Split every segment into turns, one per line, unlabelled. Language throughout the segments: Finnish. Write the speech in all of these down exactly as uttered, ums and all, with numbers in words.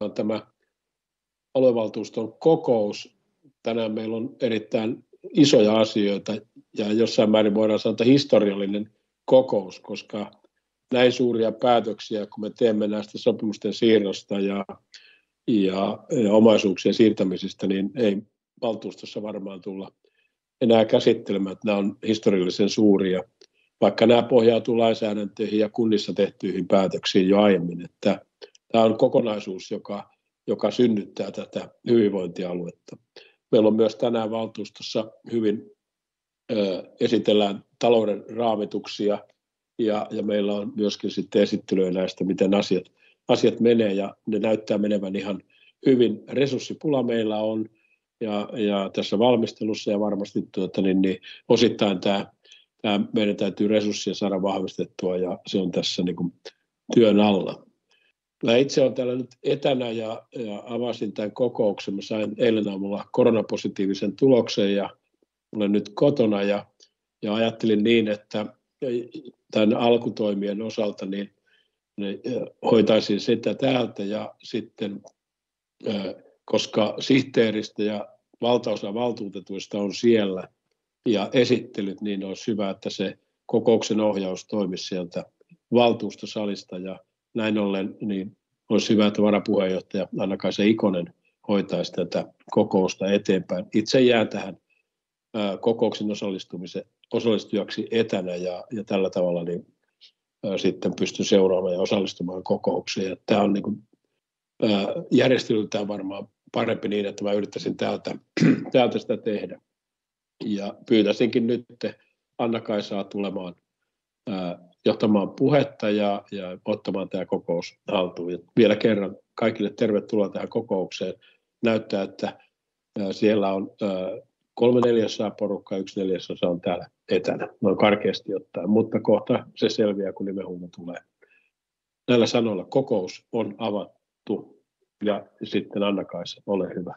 on tämä aluevaltuuston kokous. Tänään meillä on erittäin isoja asioita ja jossain määrin voidaan sanoa, että historiallinen kokous, koska näin suuria päätöksiä, kun me teemme näistä sopimusten siirrosta ja, ja, ja omaisuuksien siirtämisistä, niin ei valtuustossa varmaan tulla enää käsittelemään, että nämä on historiallisen suuria, vaikka nämä pohjautuu lainsäädäntöihin ja kunnissa tehtyihin päätöksiin jo aiemmin. Että tämä on kokonaisuus, joka, joka synnyttää tätä hyvinvointialuetta. Meillä on myös tänään valtuustossa hyvin ö, esitellään talouden raamituksia ja, ja meillä on myöskin sitten esittelyä näistä, miten asiat, asiat menee ja ne näyttää menevän ihan hyvin. Resurssipula meillä on ja, ja tässä valmistelussa ja varmasti tuota, niin, niin osittain tämä, tämä meidän täytyy resursseja saada vahvistettua ja se on tässä niin kuin työn alla. Mä itse olen täällä nyt etänä ja, ja avasin tämän kokouksen. Mä sain eilen aamulla koronapositiivisen tuloksen ja olen nyt kotona ja, ja ajattelin niin, että tämän alkutoimien osalta niin, niin hoitaisin sitä täältä ja sitten, koska sihteeristä ja valtaosa valtuutetuista on siellä ja esittelyt, niin olisi hyvä, että se kokouksen ohjaus toimisi sieltä valtuustosalista ja näin ollen niin olisi hyvä, että varapuheenjohtaja Anna-Kaisa Ikonen hoitaisi tätä kokousta eteenpäin. Itse jään tähän ää, kokouksen osallistujaksi etänä ja, ja tällä tavalla niin, ää, sitten pystyn seuraamaan ja osallistumaan kokoukseen. Ja tämä on niin kuin, ää, järjestelyltään varmaan parempi niin, että mä yrittäisin täältä, täältä sitä tehdä. Ja pyytäisinkin nyt Anna-Kaisaa tulemaan ää, johtamaan puhetta ja, ja ottamaan tämä kokous haltuun. Ja vielä kerran kaikille tervetuloa tähän kokoukseen. Näyttää, että ää, siellä on ää, kolme neljäsosaa porukkaa, yksi neljäsosa on täällä etänä, noin karkeasti ottaen, mutta kohta se selviää, kun nimenhuuto tulee. Näillä sanoilla kokous on avattu ja sitten Anna-Kaisa, ole hyvä.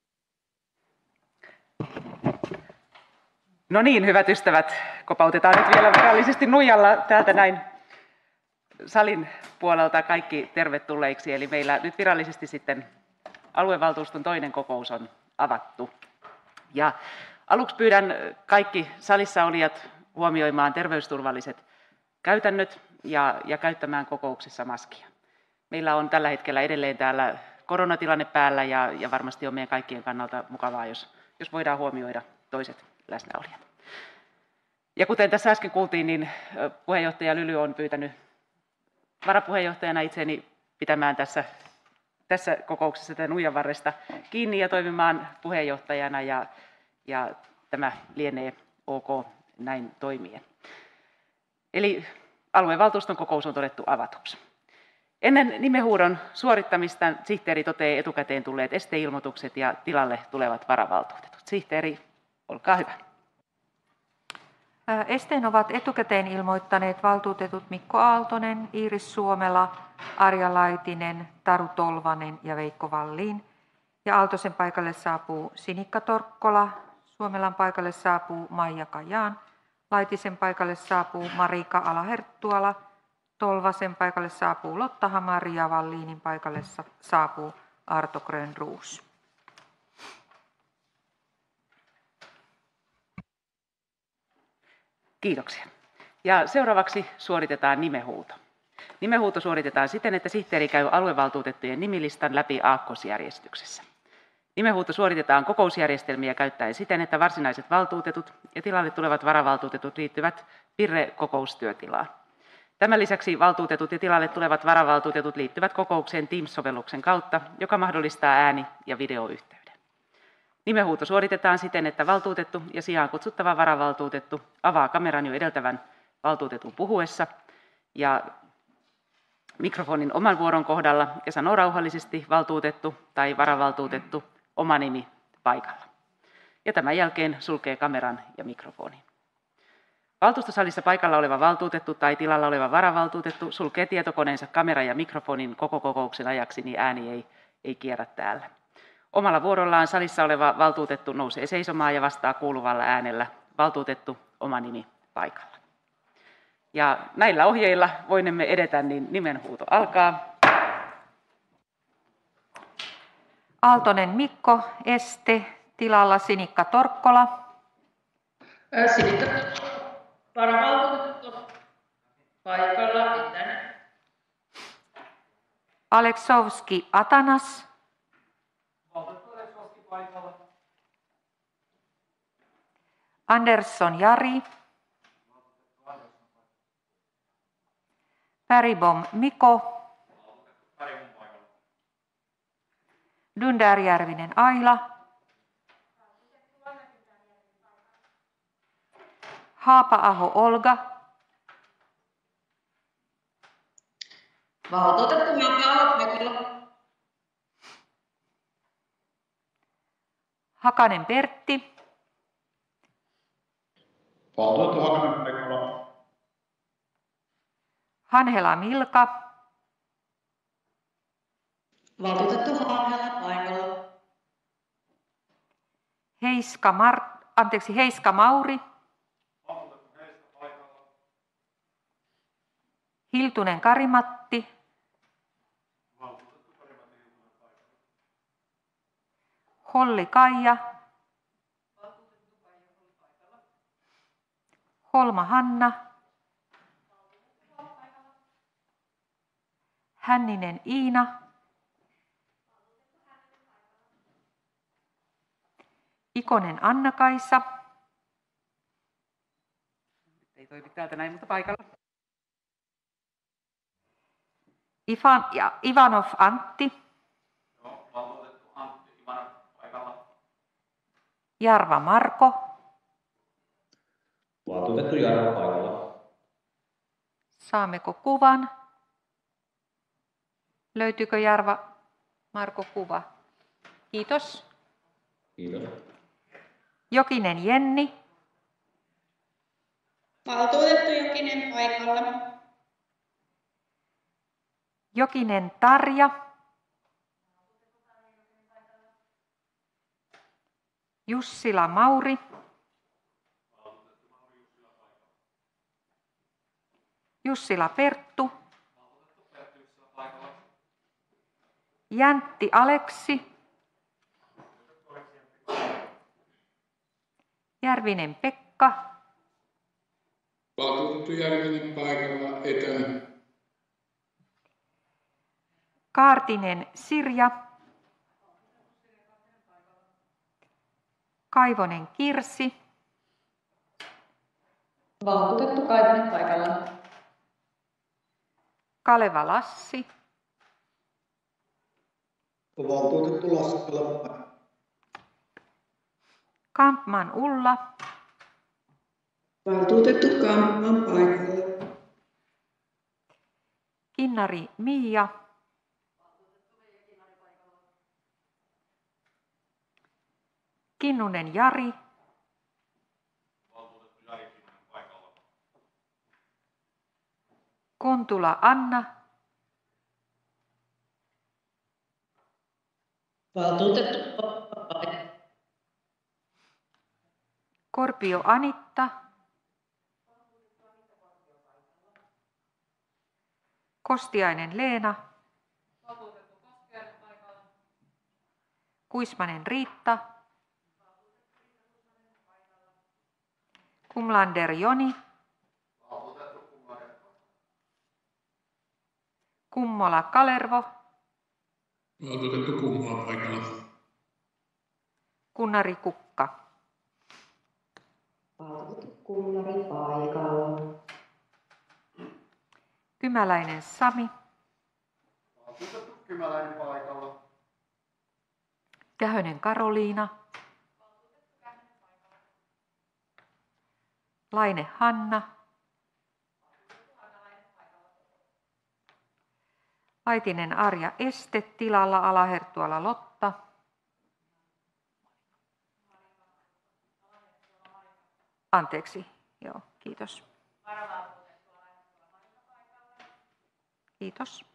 No niin, hyvät ystävät, kopautetaan nyt vielä virallisesti nuijalla täältä näin salin puolelta kaikki tervetulleiksi. Eli meillä nyt virallisesti sitten aluevaltuuston toinen kokous on avattu. Ja aluksi pyydän kaikki salissa olijat huomioimaan terveysturvalliset käytännöt ja, ja käyttämään kokouksessa maskia. Meillä on tällä hetkellä edelleen täällä koronatilanne päällä ja, ja varmasti on meidän kaikkien kannalta mukavaa, jos, jos voidaan huomioida toiset läsnäolijat. Ja kuten tässä äsken kuultiin, niin puheenjohtaja Lyly on pyytänyt varapuheenjohtajana itseni pitämään tässä, tässä kokouksessa tämän nuijan varresta kiinni ja toimimaan puheenjohtajana ja, ja tämä lienee ok näin toimien. Eli aluevaltuuston kokous on todettu avatuksi. Ennen nimenhuudon suorittamista sihteeri toteaa etukäteen tulleet esteilmoitukset ja tilalle tulevat varavaltuutetut. Sihteeri, olkaa hyvä.
Esteen ovat etukäteen ilmoittaneet valtuutetut Mikko Aaltonen, Iiris Suomela, Arja Laitinen, Taru Tolvanen ja Veikko Vallin. Ja Aaltosen paikalle saapuu Sinikka Torkkola, Suomelan paikalle saapuu Maija Kajaan, Laitisen paikalle saapuu Marika Alaherttuala, Tolvasen paikalle saapuu Lotta Hamari ja Vallinin paikalle saapuu Arto Grönroos.
Kiitoksia. Ja seuraavaksi suoritetaan nimenhuuto. Nimenhuuto suoritetaan siten, että sihteeri käy aluevaltuutettujen nimilistan läpi aakkosjärjestyksessä. Nimenhuuto suoritetaan kokousjärjestelmiä käyttäen siten, että varsinaiset valtuutetut ja tilalle tulevat varavaltuutetut liittyvät Virre-kokoustyötilaan. Tämän lisäksi valtuutetut ja tilalle tulevat varavaltuutetut liittyvät kokoukseen Teams-sovelluksen kautta, joka mahdollistaa ääni- ja videoyhteyden. Nimenhuuto suoritetaan siten, että valtuutettu ja sijaan kutsuttava varavaltuutettu avaa kameran jo edeltävän valtuutetun puhuessa ja mikrofonin oman vuoron kohdalla ja sanoo rauhallisesti valtuutettu tai varavaltuutettu oma nimi paikalla. Ja tämän jälkeen sulkee kameran ja mikrofonin. Valtuustosalissa paikalla oleva valtuutettu tai tilalla oleva varavaltuutettu sulkee tietokoneensa kameran ja mikrofonin koko kokouksen ajaksi, niin ääni ei, ei kierrä täällä. Omalla vuorollaan salissa oleva valtuutettu nousee seisomaan ja vastaa kuuluvalla äänellä valtuutettu oma nimi paikalla. Ja näillä ohjeilla voinemme edetä, niin nimenhuuto alkaa.
Aaltonen Mikko, este, tilalla Sinikka Torkkola.
Ää, Sinikka varavaltuutettu paikalla, etänä.
Aleksovski Atanas. Andersson Jari. Bergbom Miko. Dundärjärvinen Aila. Haapa-aho Olga.
Valtuutettu Haapa-aho paikalla.
Hakanen Pertti.
Valtuutettu Hakanen paikalla.
Hanhela Milka.
Valtuutettu Hanhela paikalla.
Heiska, Mar- anteeksi, Heiska Mauri. Hiltunen Karimatti. Holli Kaija. Holma Hanna. Hänninen Iina. Ikonen Anna-Kaisa.
Ei toimi täältä näin, mutta paikalla.
Ivan, ja Ivanov Antti.
Joo, valtuutettu Antti Ivanov paikalla.
Jarva Marko.
Valtuutettu Jarva paikalla.
Saammeko kuvan? Löytyykö Jarva Marko kuva? Kiitos.
Kiitos.
Jokinen Jenni.
Valtuutettu Jokinen paikalla.
Jokinen Tarja. Jussila Mauri. Jussila Perttu. Jäntti Aleksi. Järvinen Pekka.
Valtuutettu Järvinen paikalla, etänä.
Kaartinen Sirja. Kaivonen Kirsi.
Valtuutettu Kaivonen paikalla.
Kaleva Lassi.
Valtuutettu Lassila.
Kampman Ulla.
Valtuutettu Kampman paikalla.
Kinnari Miia. Kinnunen Jari.
Valtuutettu Jari Kinnunen paikalla.
Kontula Anna.
Valtuutettu paikalla.
Korpio Anitta. Kostiainen Leena. Kuismanen Riitta. Kumlander Joni. Kummola Kalervo.
Valtuutettu Kummola paikalla.
Kunnari Kukka.
Valtuutettu Kunnari paikalla.
Kymäläinen Sami.
Valtuutettu Kymäläinen paikalla.
Kähönen Karoliina. Laine Hanna. Laitinen Arja Este, tilalla Alaherttuala Lotta. Anteeksi, joo, kiitos. Kiitos.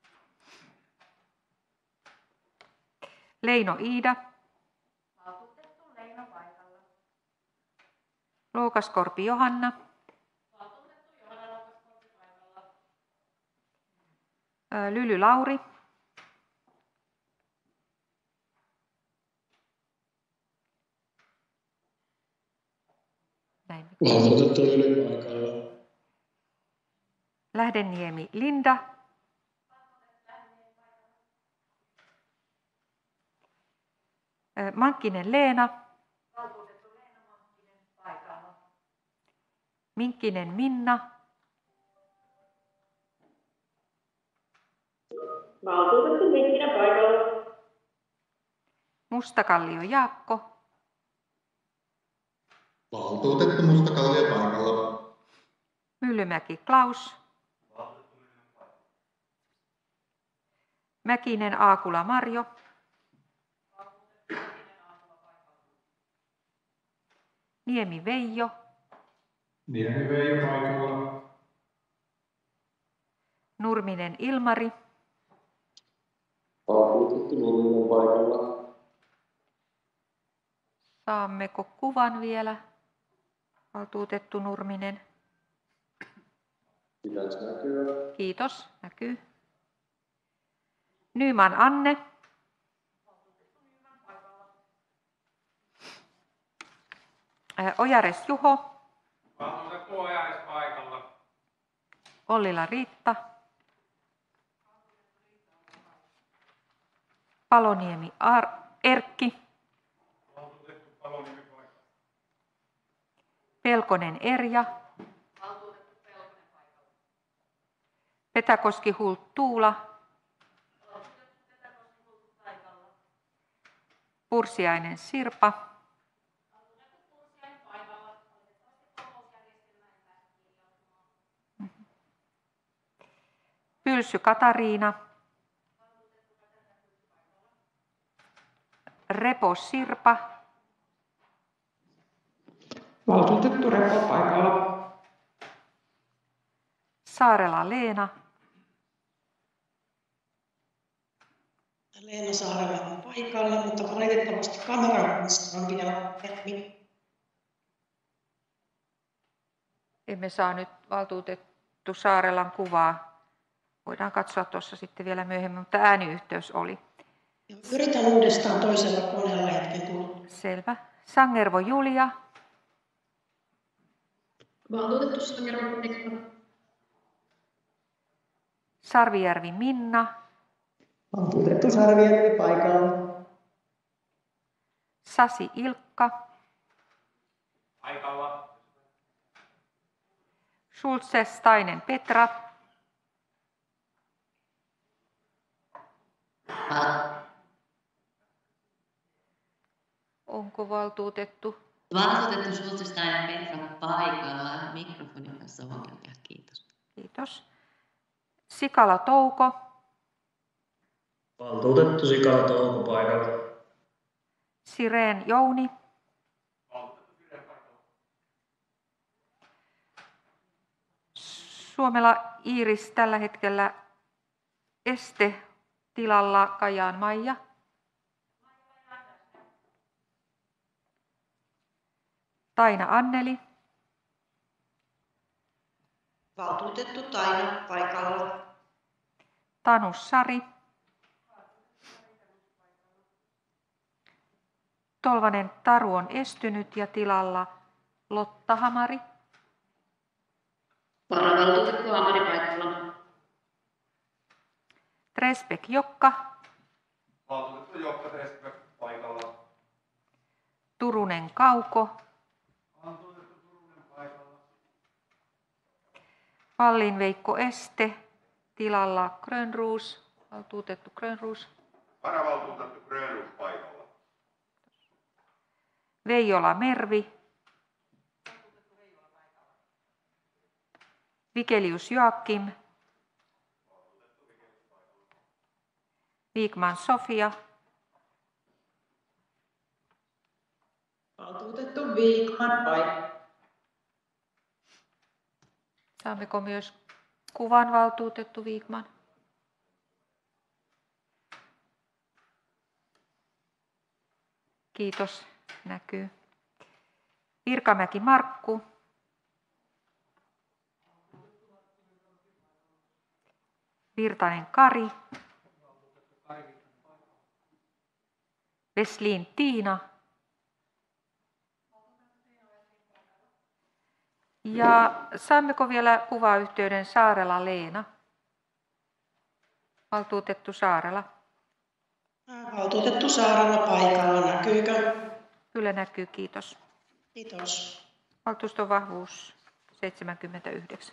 Leino Iida. Luokaskorpi Johanna. Lyly Lauri.
Valtuutettu Lyly paikalla.
Lähdeniemi Linda. Ö, Mankkinen Leena. Minkkinen Minna.
Valtuutettu Minkkinen paikalla.
Mustakallio Jaakko.
Valtuutettu Mustakallio paikalla.
Myllymäki Klaus. Mäkinen Aakula Marjo. Niemi Veijo.
Niemi Veijo paikalla.
Nurminen Ilmari.
Valtuutettu Nurminen paikalla.
Saammeko kuvan vielä? Valtuutettu Nurminen.
Pitäisi näkyä.
Kiitos, näkyy. Nyman Anne. Ää, Ojares Juho.
Valtuutettu Ojares paikalla.
Ollila Riitta. Paloniemi Ar- Erkki.
Valtuutettu Paloniemi paikalla.
Pelkonen Erja. Petäkoski Hult Tuula. Pursiainen Sirpa. Pylsy Katariina. Repo Sirpa.
Valtuutettu Repo paikalla.
Saarela Leena.
Leena Saarela on paikalla, mutta valitettavasti kamerakunnassa on vielä Emmi.
Emme saa nyt valtuutettu Saarelan kuvaa. Voidaan katsoa tuossa sitten vielä myöhemmin, mutta ääniyhteys oli.
Yritän uudestaan toisella koneella hetken kuluttua.
Selvä. Sangervo Julia.
Valtuutettu Sangervo paikalla.
Sarvijärvi Minna.
Valtuutettu Sarvijärvi paikalla.
Sasi Ilkka.
Paikalla.
Schulze Stainen Petra. Onko valtuutettu?
Valtuutettu Schulze-Steiner Petra paikalla. Mikrofonin kanssa ongelmia. Kiitos.
Kiitos. Sikala Touko.
Valtuutettu Sikala Touko paikalla.
Sireen Jouni. Suomela Iiris tällä hetkellä este tilalla Kajaan Maija. Taina Anneli.
Valtuutettu Taina paikalla.
Tanus Sari. Tolvanen Taru on estynyt ja tilalla Lotta Hamari.
Varavaltuutettu Hamari paikalla.
Tresbek Jokka.
Valtuutettu Jokka Tresbek paikalla.
Turunen Kauko.
Valtuutettu Turunen paikalla.
Pallin Veikko Este. Tilalla Grönruus. Valtuutettu Grönruus.
Varavaltuutettu Grönruus paikalla.
Veijola Mervi. Vikelius Joakim. Viikman Sofia.
Valtuutettu Viikman paikalla.
Saammeko myös kuvan valtuutettu Viikman? Kiitos, näkyy. Virkamäki Markku. Virtanen Kari. Vesliin Tiina. Ja saammeko vielä kuvayhteyden Saarela Leena? Valtuutettu Saarela.
Valtuutettu Saarella paikalla. Näkyykö?
Kyllä näkyy, kiitos.
Kiitos.
Valtuuston vahvuus seitsemänkymmentäyhdeksän.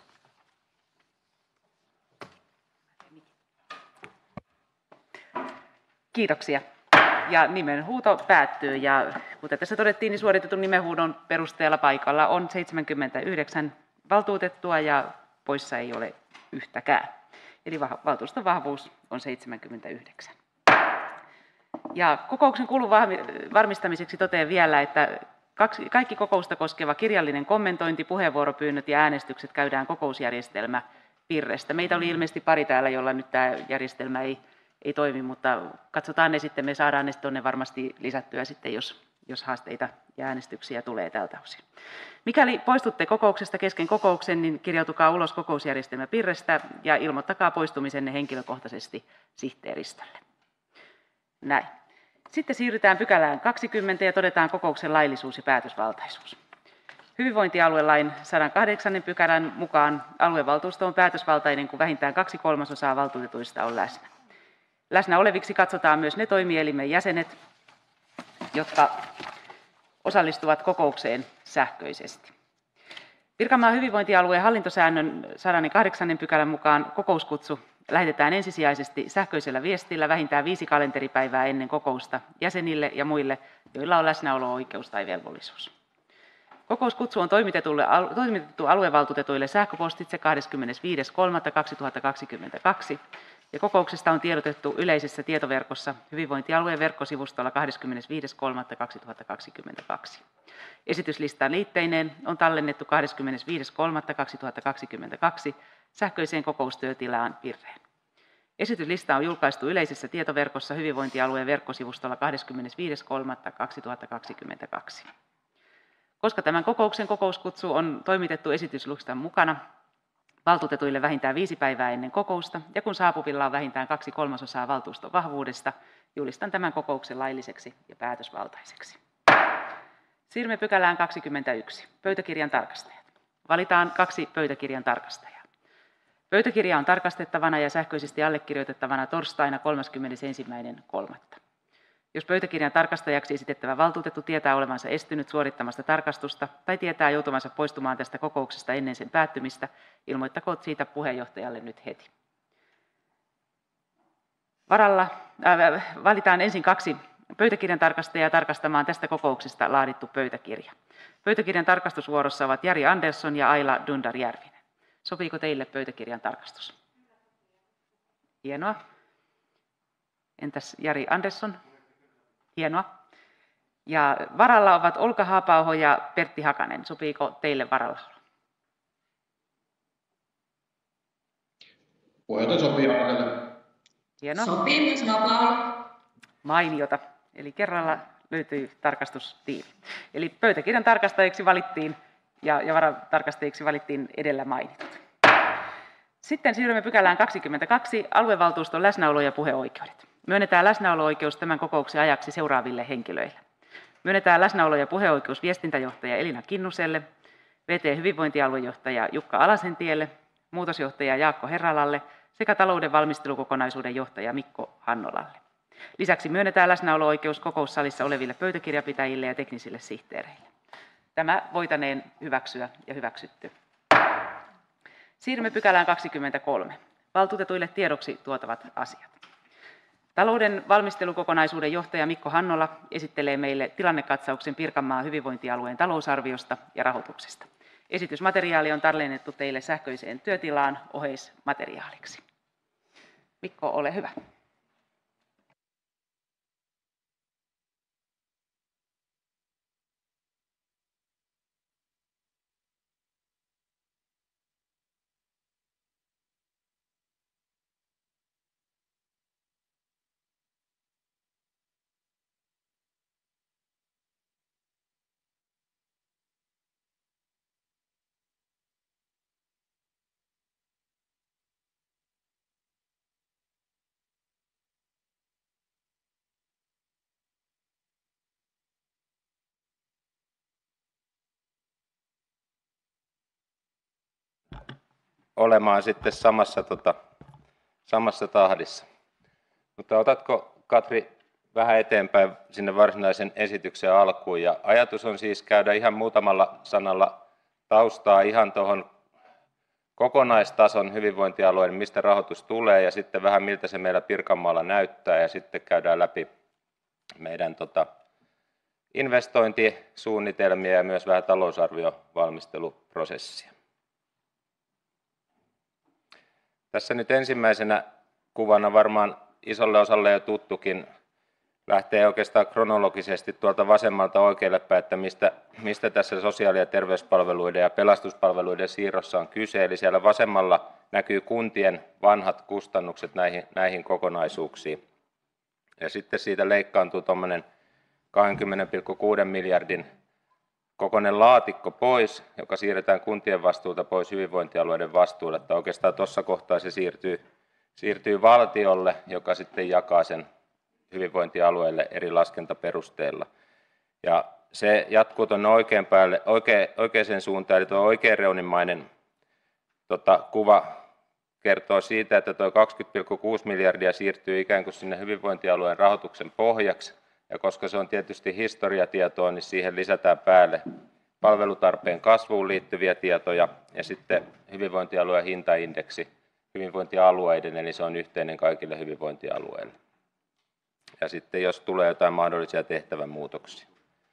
Kiitoksia. Ja nimenhuuto päättyy. Ja kuten tässä todettiin, niin suoritetun nimenhuudon perusteella paikalla on seitsemänkymmentäyhdeksän valtuutettua ja poissa ei ole yhtäkään. Eli valtuuston vahvuus on seitsemänkymmentäyhdeksän. Ja kokouksen kulun varmistamiseksi totean vielä, että kaikki kokousta koskeva kirjallinen kommentointi, puheenvuoropyynnöt ja äänestykset käydään kokousjärjestelmä Virrestä. Meitä oli ilmeisesti pari täällä, jolla nyt tämä järjestelmä ei, ei toimi, mutta katsotaan ne sitten, me saadaan ne tuonne varmasti lisättyä sitten, jos, jos haasteita ja äänestyksiä tulee tältä osin. Mikäli poistutte kokouksesta kesken kokouksen, niin kirjautukaa ulos kokousjärjestelmä Virrestä ja ilmoittakaa poistumisenne henkilökohtaisesti sihteeristölle. Näin. Sitten siirrytään pykälään kaksikymmentä ja todetaan kokouksen laillisuus ja päätösvaltaisuus. Hyvinvointialuelain sadankahdeksannen pykälän mukaan aluevaltuusto on päätösvaltainen, kun vähintään kaksi kolmasosaa valtuutetuista on läsnä. Läsnä oleviksi katsotaan myös ne toimielimen jäsenet, jotka osallistuvat kokoukseen sähköisesti. Pirkanmaan hyvinvointialueen hallintosäännön sadankahdeksannen pykälän mukaan kokouskutsu lähetetään ensisijaisesti sähköisellä viestillä vähintään viisi kalenteripäivää ennen kokousta jäsenille ja muille, joilla on läsnäolo-oikeus tai velvollisuus. Kokouskutsu on toimitettu aluevaltuutetuille sähköpostitse kahdeskymmenesviides kolmatta kaksituhattakaksikymmentäkaksi ja kokouksesta on tiedotettu yleisessä tietoverkossa hyvinvointialueen verkkosivustolla kahdeskymmenesviides kolmatta kaksituhattakaksikymmentäkaksi. Esityslistan liitteineen on tallennettu kahdeskymmenesviides kolmatta kaksituhattakaksikymmentäkaksi sähköiseen kokoustyötilaan Virreen. Esityslista on julkaistu yleisessä tietoverkossa hyvinvointialueen verkkosivustolla kahdeskymmenesviides kolmatta kaksituhattakaksikymmentäkaksi. Koska tämän kokouksen kokouskutsu on toimitettu esityslistan mukana valtuutetuille vähintään viisi päivää ennen kokousta ja kun saapuvilla on vähintään kaksi kolmasosaa valtuuston vahvuudesta, julistan tämän kokouksen lailliseksi ja päätösvaltaiseksi. Siirrymme pykälään kaksikymmentäyksi. Pöytäkirjan tarkastajat. Valitaan kaksi pöytäkirjan tarkastajaa. Pöytäkirja on tarkastettavana ja sähköisesti allekirjoitettavana torstaina kolmaskymmenesensimmäinen kolmatta Jos pöytäkirjan tarkastajaksi esitettävä valtuutettu tietää olevansa estynyt suorittamasta tarkastusta tai tietää joutuvansa poistumaan tästä kokouksesta ennen sen päättymistä, ilmoittakoot siitä puheenjohtajalle nyt heti. Varalla äh, valitaan ensin kaksi pöytäkirjan tarkastajaa tarkastamaan tästä kokouksesta laadittu pöytäkirja. Pöytäkirjan tarkastusvuorossa ovat Jari Andersson ja Aila Dundar-Järvinen. Sopiiko teille pöytäkirjan tarkastus? Hienoa. Entäs Jari Andersson? Hienoa. Ja varalla ovat Olka Haapauho ja Pertti Hakanen. Sopiiko teille varallaolo?
Puheenjohtaja sopii Hakanen.
Hienoa.
Sopii myös vapaa.
Mainiota. Eli kerralla löytyy tarkastustiimi. Eli pöytäkirjan tarkastajiksi valittiin ja, ja varatarkastajiksi valittiin edellä mainitut. Sitten siirrymme pykälään kaksikymmentäkaksi. Aluevaltuuston läsnäolo- ja puheoikeudet. Myönnetään läsnäolo-oikeus tämän kokouksen ajaksi seuraaville henkilöille. Myönnetään läsnäolo- ja puheoikeus viestintäjohtaja Elina Kinnuselle, V T-hyvinvointialuejohtaja Jukka Alasentielle, muutosjohtaja Jaakko Herralalle sekä talouden valmistelukokonaisuuden johtaja Mikko Hannolalle. Lisäksi myönnetään läsnäolo-oikeus kokoussalissa oleville pöytäkirjapitäjille ja teknisille sihteereille. Tämä voitaneen hyväksyä ja hyväksytty. Siirrymme pykälään kaksikymmentäkolme. Valtuutetuille tiedoksi tuotavat asiat. Talouden valmistelukokonaisuuden johtaja Mikko Hannola esittelee meille tilannekatsauksen Pirkanmaan hyvinvointialueen talousarviosta ja rahoituksesta. Esitysmateriaali on tallennettu teille sähköiseen työtilaan oheismateriaaliksi. Mikko, ole hyvä.
olemaan sitten samassa, tota, samassa tahdissa. Mutta otatko, Katri, vähän eteenpäin sinne varsinaisen esityksen alkuun. Ja ajatus on siis käydä ihan muutamalla sanalla taustaa ihan tuohon kokonaistason hyvinvointialueen, mistä rahoitus tulee, ja sitten vähän miltä se meillä Pirkanmaalla näyttää, ja sitten käydään läpi meidän tota, investointisuunnitelmia ja myös vähän talousarviovalmisteluprosessia. Tässä nyt ensimmäisenä kuvana varmaan isolle osalle jo tuttukin, lähtee oikeastaan kronologisesti tuolta vasemmalta oikealle päin, että mistä, mistä tässä sosiaali- ja terveyspalveluiden ja pelastuspalveluiden siirrossa on kyse. Eli siellä vasemmalla näkyy kuntien vanhat kustannukset näihin, näihin kokonaisuuksiin. Ja sitten siitä leikkaantuu tuommoinen kaksikymmentä pilkku kuusi miljardin kokoinen laatikko pois, joka siirretään kuntien vastuulta pois hyvinvointialueiden vastuulle. Että oikeastaan tuossa kohtaa se siirtyy, siirtyy valtiolle, joka sitten jakaa sen hyvinvointialueille eri laskentaperusteilla. Ja se jatkuu tuonne oikein päälle, oikein, oikeaan suuntaan, eli tuo oikeanreunimainen tota, kuva kertoo siitä, että tuo kaksikymmentä pilkku kuusi miljardia siirtyy ikään kuin sinne hyvinvointialueen rahoituksen pohjaksi, ja koska se on tietysti historiatietoa, niin siihen lisätään päälle palvelutarpeen kasvuun liittyviä tietoja, ja sitten hyvinvointialueen hintaindeksi hyvinvointialueiden, eli se on yhteinen kaikille hyvinvointialueille. Ja sitten jos tulee jotain mahdollisia tehtävänmuutoksia.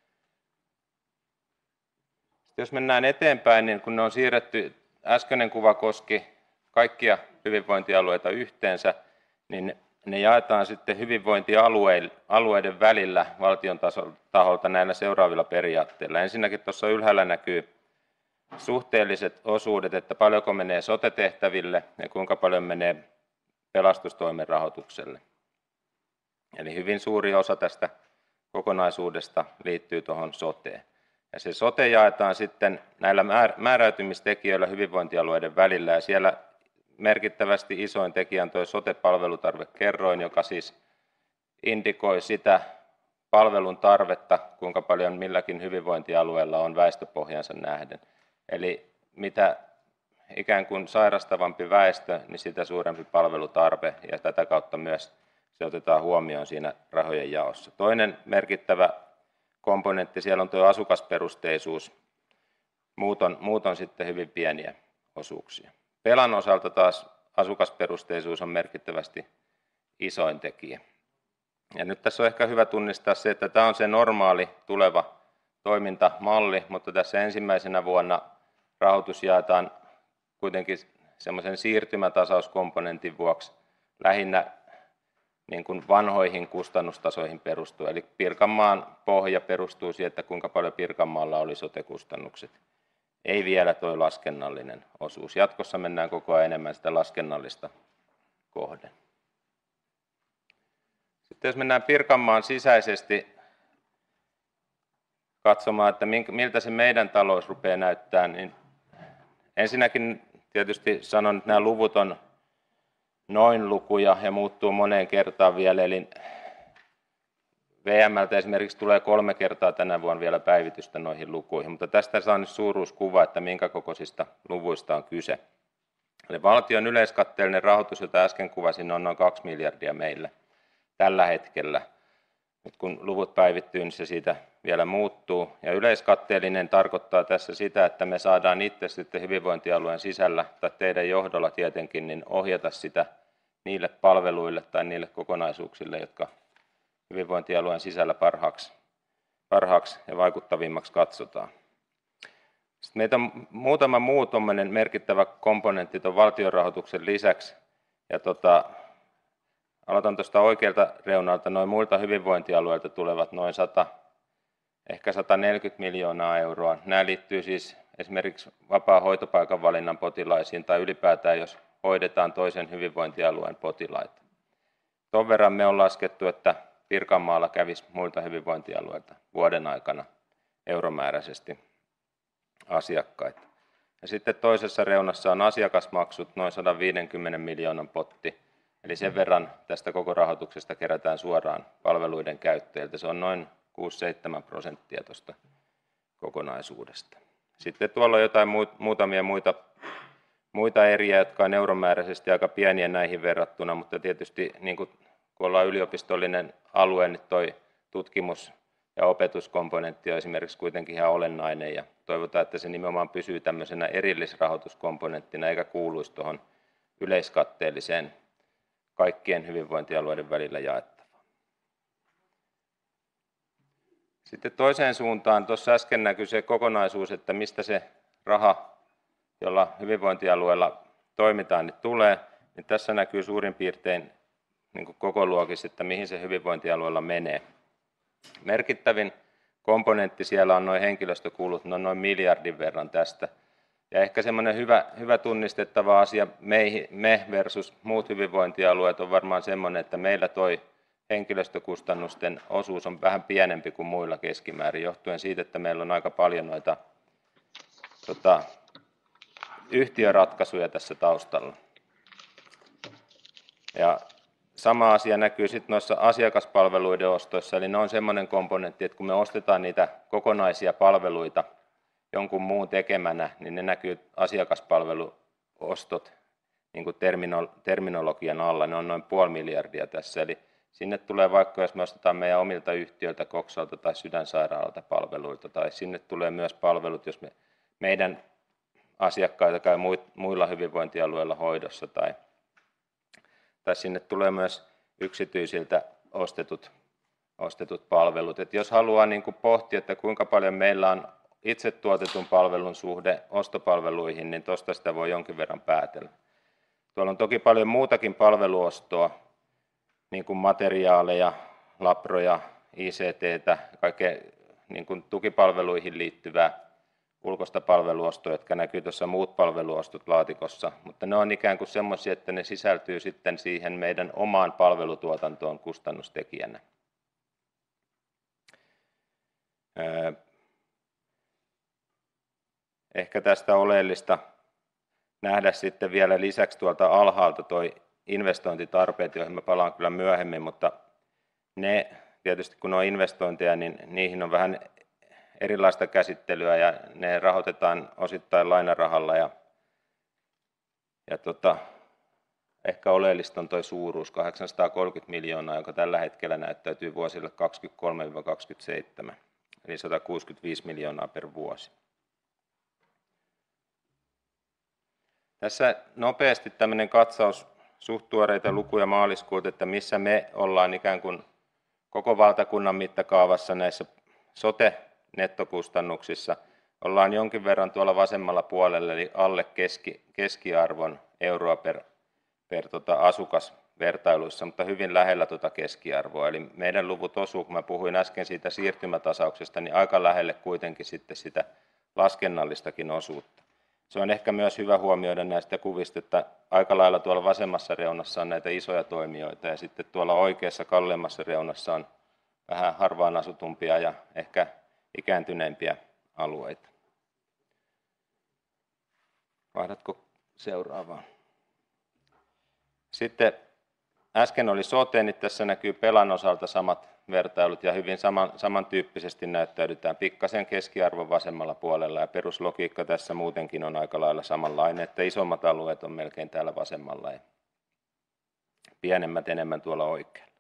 Sitten jos mennään eteenpäin, niin kun ne on siirretty, äskeinen kuva koski kaikkia hyvinvointialueita yhteensä, niin ne jaetaan sitten hyvinvointialueiden välillä valtion taholta näillä seuraavilla periaatteilla. Ensinnäkin tuossa ylhäällä näkyy suhteelliset osuudet, että paljonko menee sote-tehtäville ja kuinka paljon menee pelastustoimen rahoitukselle. Eli hyvin suuri osa tästä kokonaisuudesta liittyy tuohon soteen. Ja se sote jaetaan sitten näillä määräytymistekijöillä hyvinvointialueiden välillä, ja siellä merkittävästi isoin tekijä on tuo sote-palvelutarvekerroin, joka siis indikoi sitä palvelun tarvetta, kuinka paljon milläkin hyvinvointialueella on väestöpohjansa nähden. Eli mitä ikään kuin sairastavampi väestö, niin sitä suurempi palvelutarve, ja tätä kautta myös se otetaan huomioon siinä rahojen jaossa. Toinen merkittävä komponentti siellä on tuo asukasperusteisuus. Muut on, muut on sitten hyvin pieniä osuuksia. Pelan osalta taas asukasperusteisuus on merkittävästi isoin tekijä. Ja nyt tässä on ehkä hyvä tunnistaa se, että tämä on se normaali tuleva toimintamalli, mutta tässä ensimmäisenä vuonna rahoitus jaetaan kuitenkin semmoisen siirtymätasauskomponentin vuoksi lähinnä niin kuin vanhoihin kustannustasoihin perustuu. Eli Pirkanmaan pohja perustuu siihen, että kuinka paljon Pirkanmaalla oli sote-kustannukset. Ei vielä tuo laskennallinen osuus. Jatkossa mennään koko ajan enemmän sitä laskennallista kohden. Sitten jos mennään Pirkanmaan sisäisesti katsomaan, että miltä se meidän talous rupeaa näyttää, niin ensinnäkin tietysti sanon, että nämä luvut on noin lukuja ja muuttuu moneen kertaan vielä, eli V M:ltä esimerkiksi tulee kolme kertaa tänä vuonna vielä päivitystä noihin lukuihin, mutta tästä saa nyt suuruuskuva, että minkä kokoisista luvuista on kyse. Eli valtion yleiskatteellinen rahoitus, jota äsken kuvasin, on noin kaksi miljardia meillä tällä hetkellä. Nyt kun luvut päivittyy, niin se siitä vielä muuttuu. Ja yleiskatteellinen tarkoittaa tässä sitä, että me saadaan itse sitten hyvinvointialueen sisällä, tai teidän johdolla tietenkin, niin ohjata sitä niille palveluille tai niille kokonaisuuksille, jotka hyvinvointialueen sisällä parhaaksi, parhaaksi ja vaikuttavimmaksi katsotaan. Sitten meitä on muutama muu merkittävä komponentti tuon valtionrahoituksen lisäksi. Ja tota, aloitan tuosta oikealta reunalta, noin muilta hyvinvointialueilta tulevat noin sata, ehkä sata neljäkymmentä miljoonaa euroa. Nämä liittyy siis esimerkiksi vapaa hoitopaikan valinnan potilaisiin tai ylipäätään, jos hoidetaan toisen hyvinvointialueen potilaita. Tuon verran me on laskettu, että Pirkanmaalla kävisi muilta hyvinvointialueilta vuoden aikana euromääräisesti asiakkaita. Ja sitten toisessa reunassa on asiakasmaksut, noin sata viisikymmentä miljoonan potti. Eli sen verran tästä koko rahoituksesta kerätään suoraan palveluiden käyttäjiltä. Se on noin kuusi seitsemän prosenttia tuosta kokonaisuudesta. Sitten tuolla on jotain muutamia muita muita eriä, jotka on euromääräisesti aika pieniä näihin verrattuna, mutta tietysti niin kuin, kun ollaan yliopistollinen alue, niin toi tutkimus- ja opetuskomponentti on esimerkiksi kuitenkin ihan olennainen ja toivotaan, että se nimenomaan pysyy tämmöisenä erillisrahoituskomponenttina eikä kuuluisi tuohon yleiskatteelliseen kaikkien hyvinvointialueiden välillä jaettavaan. Sitten toiseen suuntaan, tuossa äsken näkyi se kokonaisuus, että mistä se raha, jolla hyvinvointialueella toimitaan, niin tulee, niin tässä näkyy suurin piirtein niin koko luokissa, että mihin se hyvinvointialueella menee. Merkittävin komponentti siellä on noin henkilöstökulut, no noin miljardin verran tästä. Ja ehkä semmoinen hyvä, hyvä tunnistettava asia meihin, me versus muut hyvinvointialueet on varmaan semmoinen, että meillä toi henkilöstökustannusten osuus on vähän pienempi kuin muilla keskimäärin, johtuen siitä, että meillä on aika paljon noita tota, yhtiöratkaisuja tässä taustalla. Ja sama asia näkyy sitten noissa asiakaspalveluiden ostoissa, eli ne on semmoinen komponentti, että kun me ostetaan niitä kokonaisia palveluita jonkun muun tekemänä, niin ne näkyy asiakaspalveluostot niin kuin terminologian alla, ne on noin puoli miljardia tässä, eli sinne tulee vaikka, jos me ostetaan meidän omilta yhtiöiltä, Koksalta tai Sydänsairaalalta palveluilta, tai sinne tulee myös palvelut, jos me, meidän asiakkaita käy muilla hyvinvointialueilla hoidossa, tai, tai sinne tulee myös yksityisiltä ostetut, ostetut palvelut. Et jos haluaa niin kuin pohtia, että kuinka paljon meillä on itse tuotetun palvelun suhde ostopalveluihin, niin tuosta sitä voi jonkin verran päätellä. Tuolla on toki paljon muutakin palveluostoa, niin kuin materiaaleja, labroja, I C T:tä, kaikkea niin kuin tukipalveluihin liittyvää ulkoista palveluostoa, jotka näkyy tuossa muut palveluostot laatikossa, mutta ne on ikään kuin semmoisia, että ne sisältyy sitten siihen meidän omaan palvelutuotantoon kustannustekijänä. Ehkä tästä oleellista nähdä sitten vielä lisäksi tuolta alhaalta toi investointitarpeet, joihin mä palaan kyllä myöhemmin, mutta ne tietysti kun on investointeja, niin niihin on vähän erilaista käsittelyä ja ne rahoitetaan osittain lainarahalla ja, ja tota, ehkä oleellista on tuo suuruus, kahdeksansataakolmekymmentä miljoonaa, joka tällä hetkellä näyttäytyy vuosille kaksikymmentäkolme kaksikymmentäseitsemän, eli sata kuusikymmentäviisi miljoonaa per vuosi. Tässä nopeasti tämmöinen katsaus suht tuoreita lukuja maaliskuuta, että missä me ollaan ikään kuin koko valtakunnan mittakaavassa näissä sote-nettokustannuksissa. Ollaan jonkin verran tuolla vasemmalla puolella, eli alle keski, keskiarvon euroa per, per tota asukas vertailuissa, mutta hyvin lähellä tuota keskiarvoa. Eli meidän luvut osuu, kun mä puhuin äsken siitä siirtymätasauksesta, niin aika lähelle kuitenkin sitten sitä laskennallistakin osuutta. Se on ehkä myös hyvä huomioida näistä kuvista, että aika lailla tuolla vasemmassa reunassa on näitä isoja toimijoita ja sitten tuolla oikeassa kalleimmassa reunassa on vähän harvaan asutumpia ja ehkä ikääntyneempiä alueita. Vaihdatko seuraavaan? Sitten äsken oli sote, niin tässä näkyy Pelan osalta samat vertailut ja hyvin saman, samantyyppisesti näyttäydytään pikkasen keskiarvon vasemmalla puolella ja peruslogiikka tässä muutenkin on aika lailla samanlainen, että isommat alueet on melkein täällä vasemmalla ja pienemmät enemmän tuolla oikealla.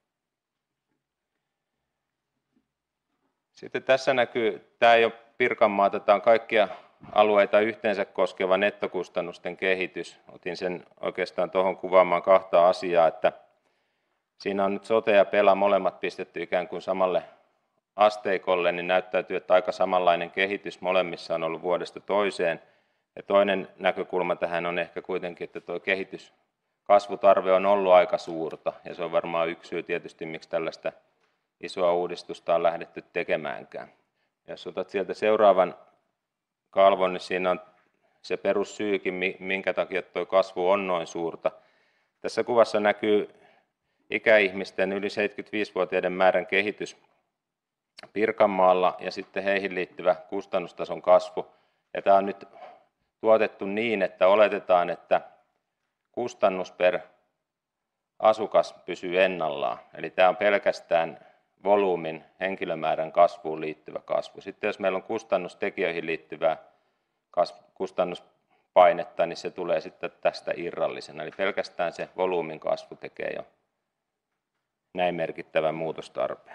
Sitten tässä näkyy, tämä ei ole Pirkanmaata, tämä on kaikkia alueita yhteensä koskeva nettokustannusten kehitys. Otin sen oikeastaan tuohon kuvaamaan kahta asiaa, että siinä on nyt sote ja Pela molemmat pistetty ikään kuin samalle asteikolle, niin näyttäytyy, että aika samanlainen kehitys molemmissa on ollut vuodesta toiseen. Ja toinen näkökulma tähän on ehkä kuitenkin, että tuo kehityskasvutarve on ollut aika suurta, ja se on varmaan yksi syy tietysti, miksi tällaista isoa uudistusta on lähdetty tekemäänkään. Ja jos otat sieltä seuraavan kalvon, niin siinä on se perussyykin, minkä takia tuo kasvu on noin suurta. Tässä kuvassa näkyy ikäihmisten yli seitsemänkymmentäviisivuotiaiden määrän kehitys Pirkanmaalla ja sitten heihin liittyvä kustannustason kasvu. Ja tämä on nyt tuotettu niin, että oletetaan, että kustannus per asukas pysyy ennallaan. Eli tämä on pelkästään volyymin, henkilömäärän kasvuun liittyvä kasvu. Sitten jos meillä on kustannustekijöihin liittyvää kustannus painetta, niin se tulee sitten tästä irrallisena. Eli pelkästään se volyymin kasvu tekee jo näin merkittävän muutostarpeen.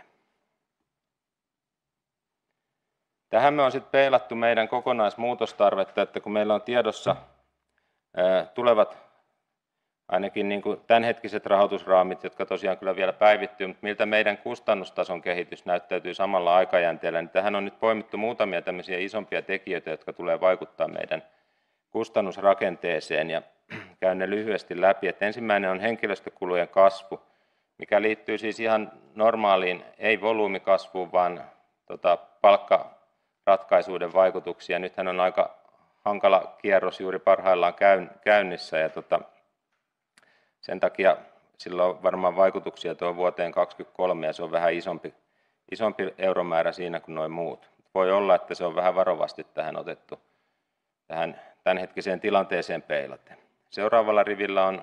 Tähän me on sitten peilattu meidän kokonaismuutostarvetta, että kun meillä on tiedossa ää, tulevat ainakin niin kuin tämänhetkiset rahoitusraamit, jotka tosiaan kyllä vielä päivittyy, mutta miltä meidän kustannustason kehitys näyttäytyy samalla aikajänteellä, niin tähän on nyt poimittu muutamia tämmöisiä isompia tekijöitä, jotka tulee vaikuttaa meidän kustannusrakenteeseen, ja käyn ne lyhyesti läpi. Että ensimmäinen on henkilöstökulujen kasvu, mikä liittyy siis ihan normaaliin, ei volyymikasvuun, vaan tota, palkkaratkaisuiden vaikutuksia. Nythän on aika hankala kierros juuri parhaillaan käynnissä, ja tota, sen takia sillä on varmaan vaikutuksia tuohon vuoteen kaksituhattakaksikymmentäkolme, ja se on vähän isompi, isompi euromäärä siinä kuin nuo muut. Voi olla, että se on vähän varovasti tähän otettu, tähän tämänhetkiseen tilanteeseen peilaten. Seuraavalla rivillä on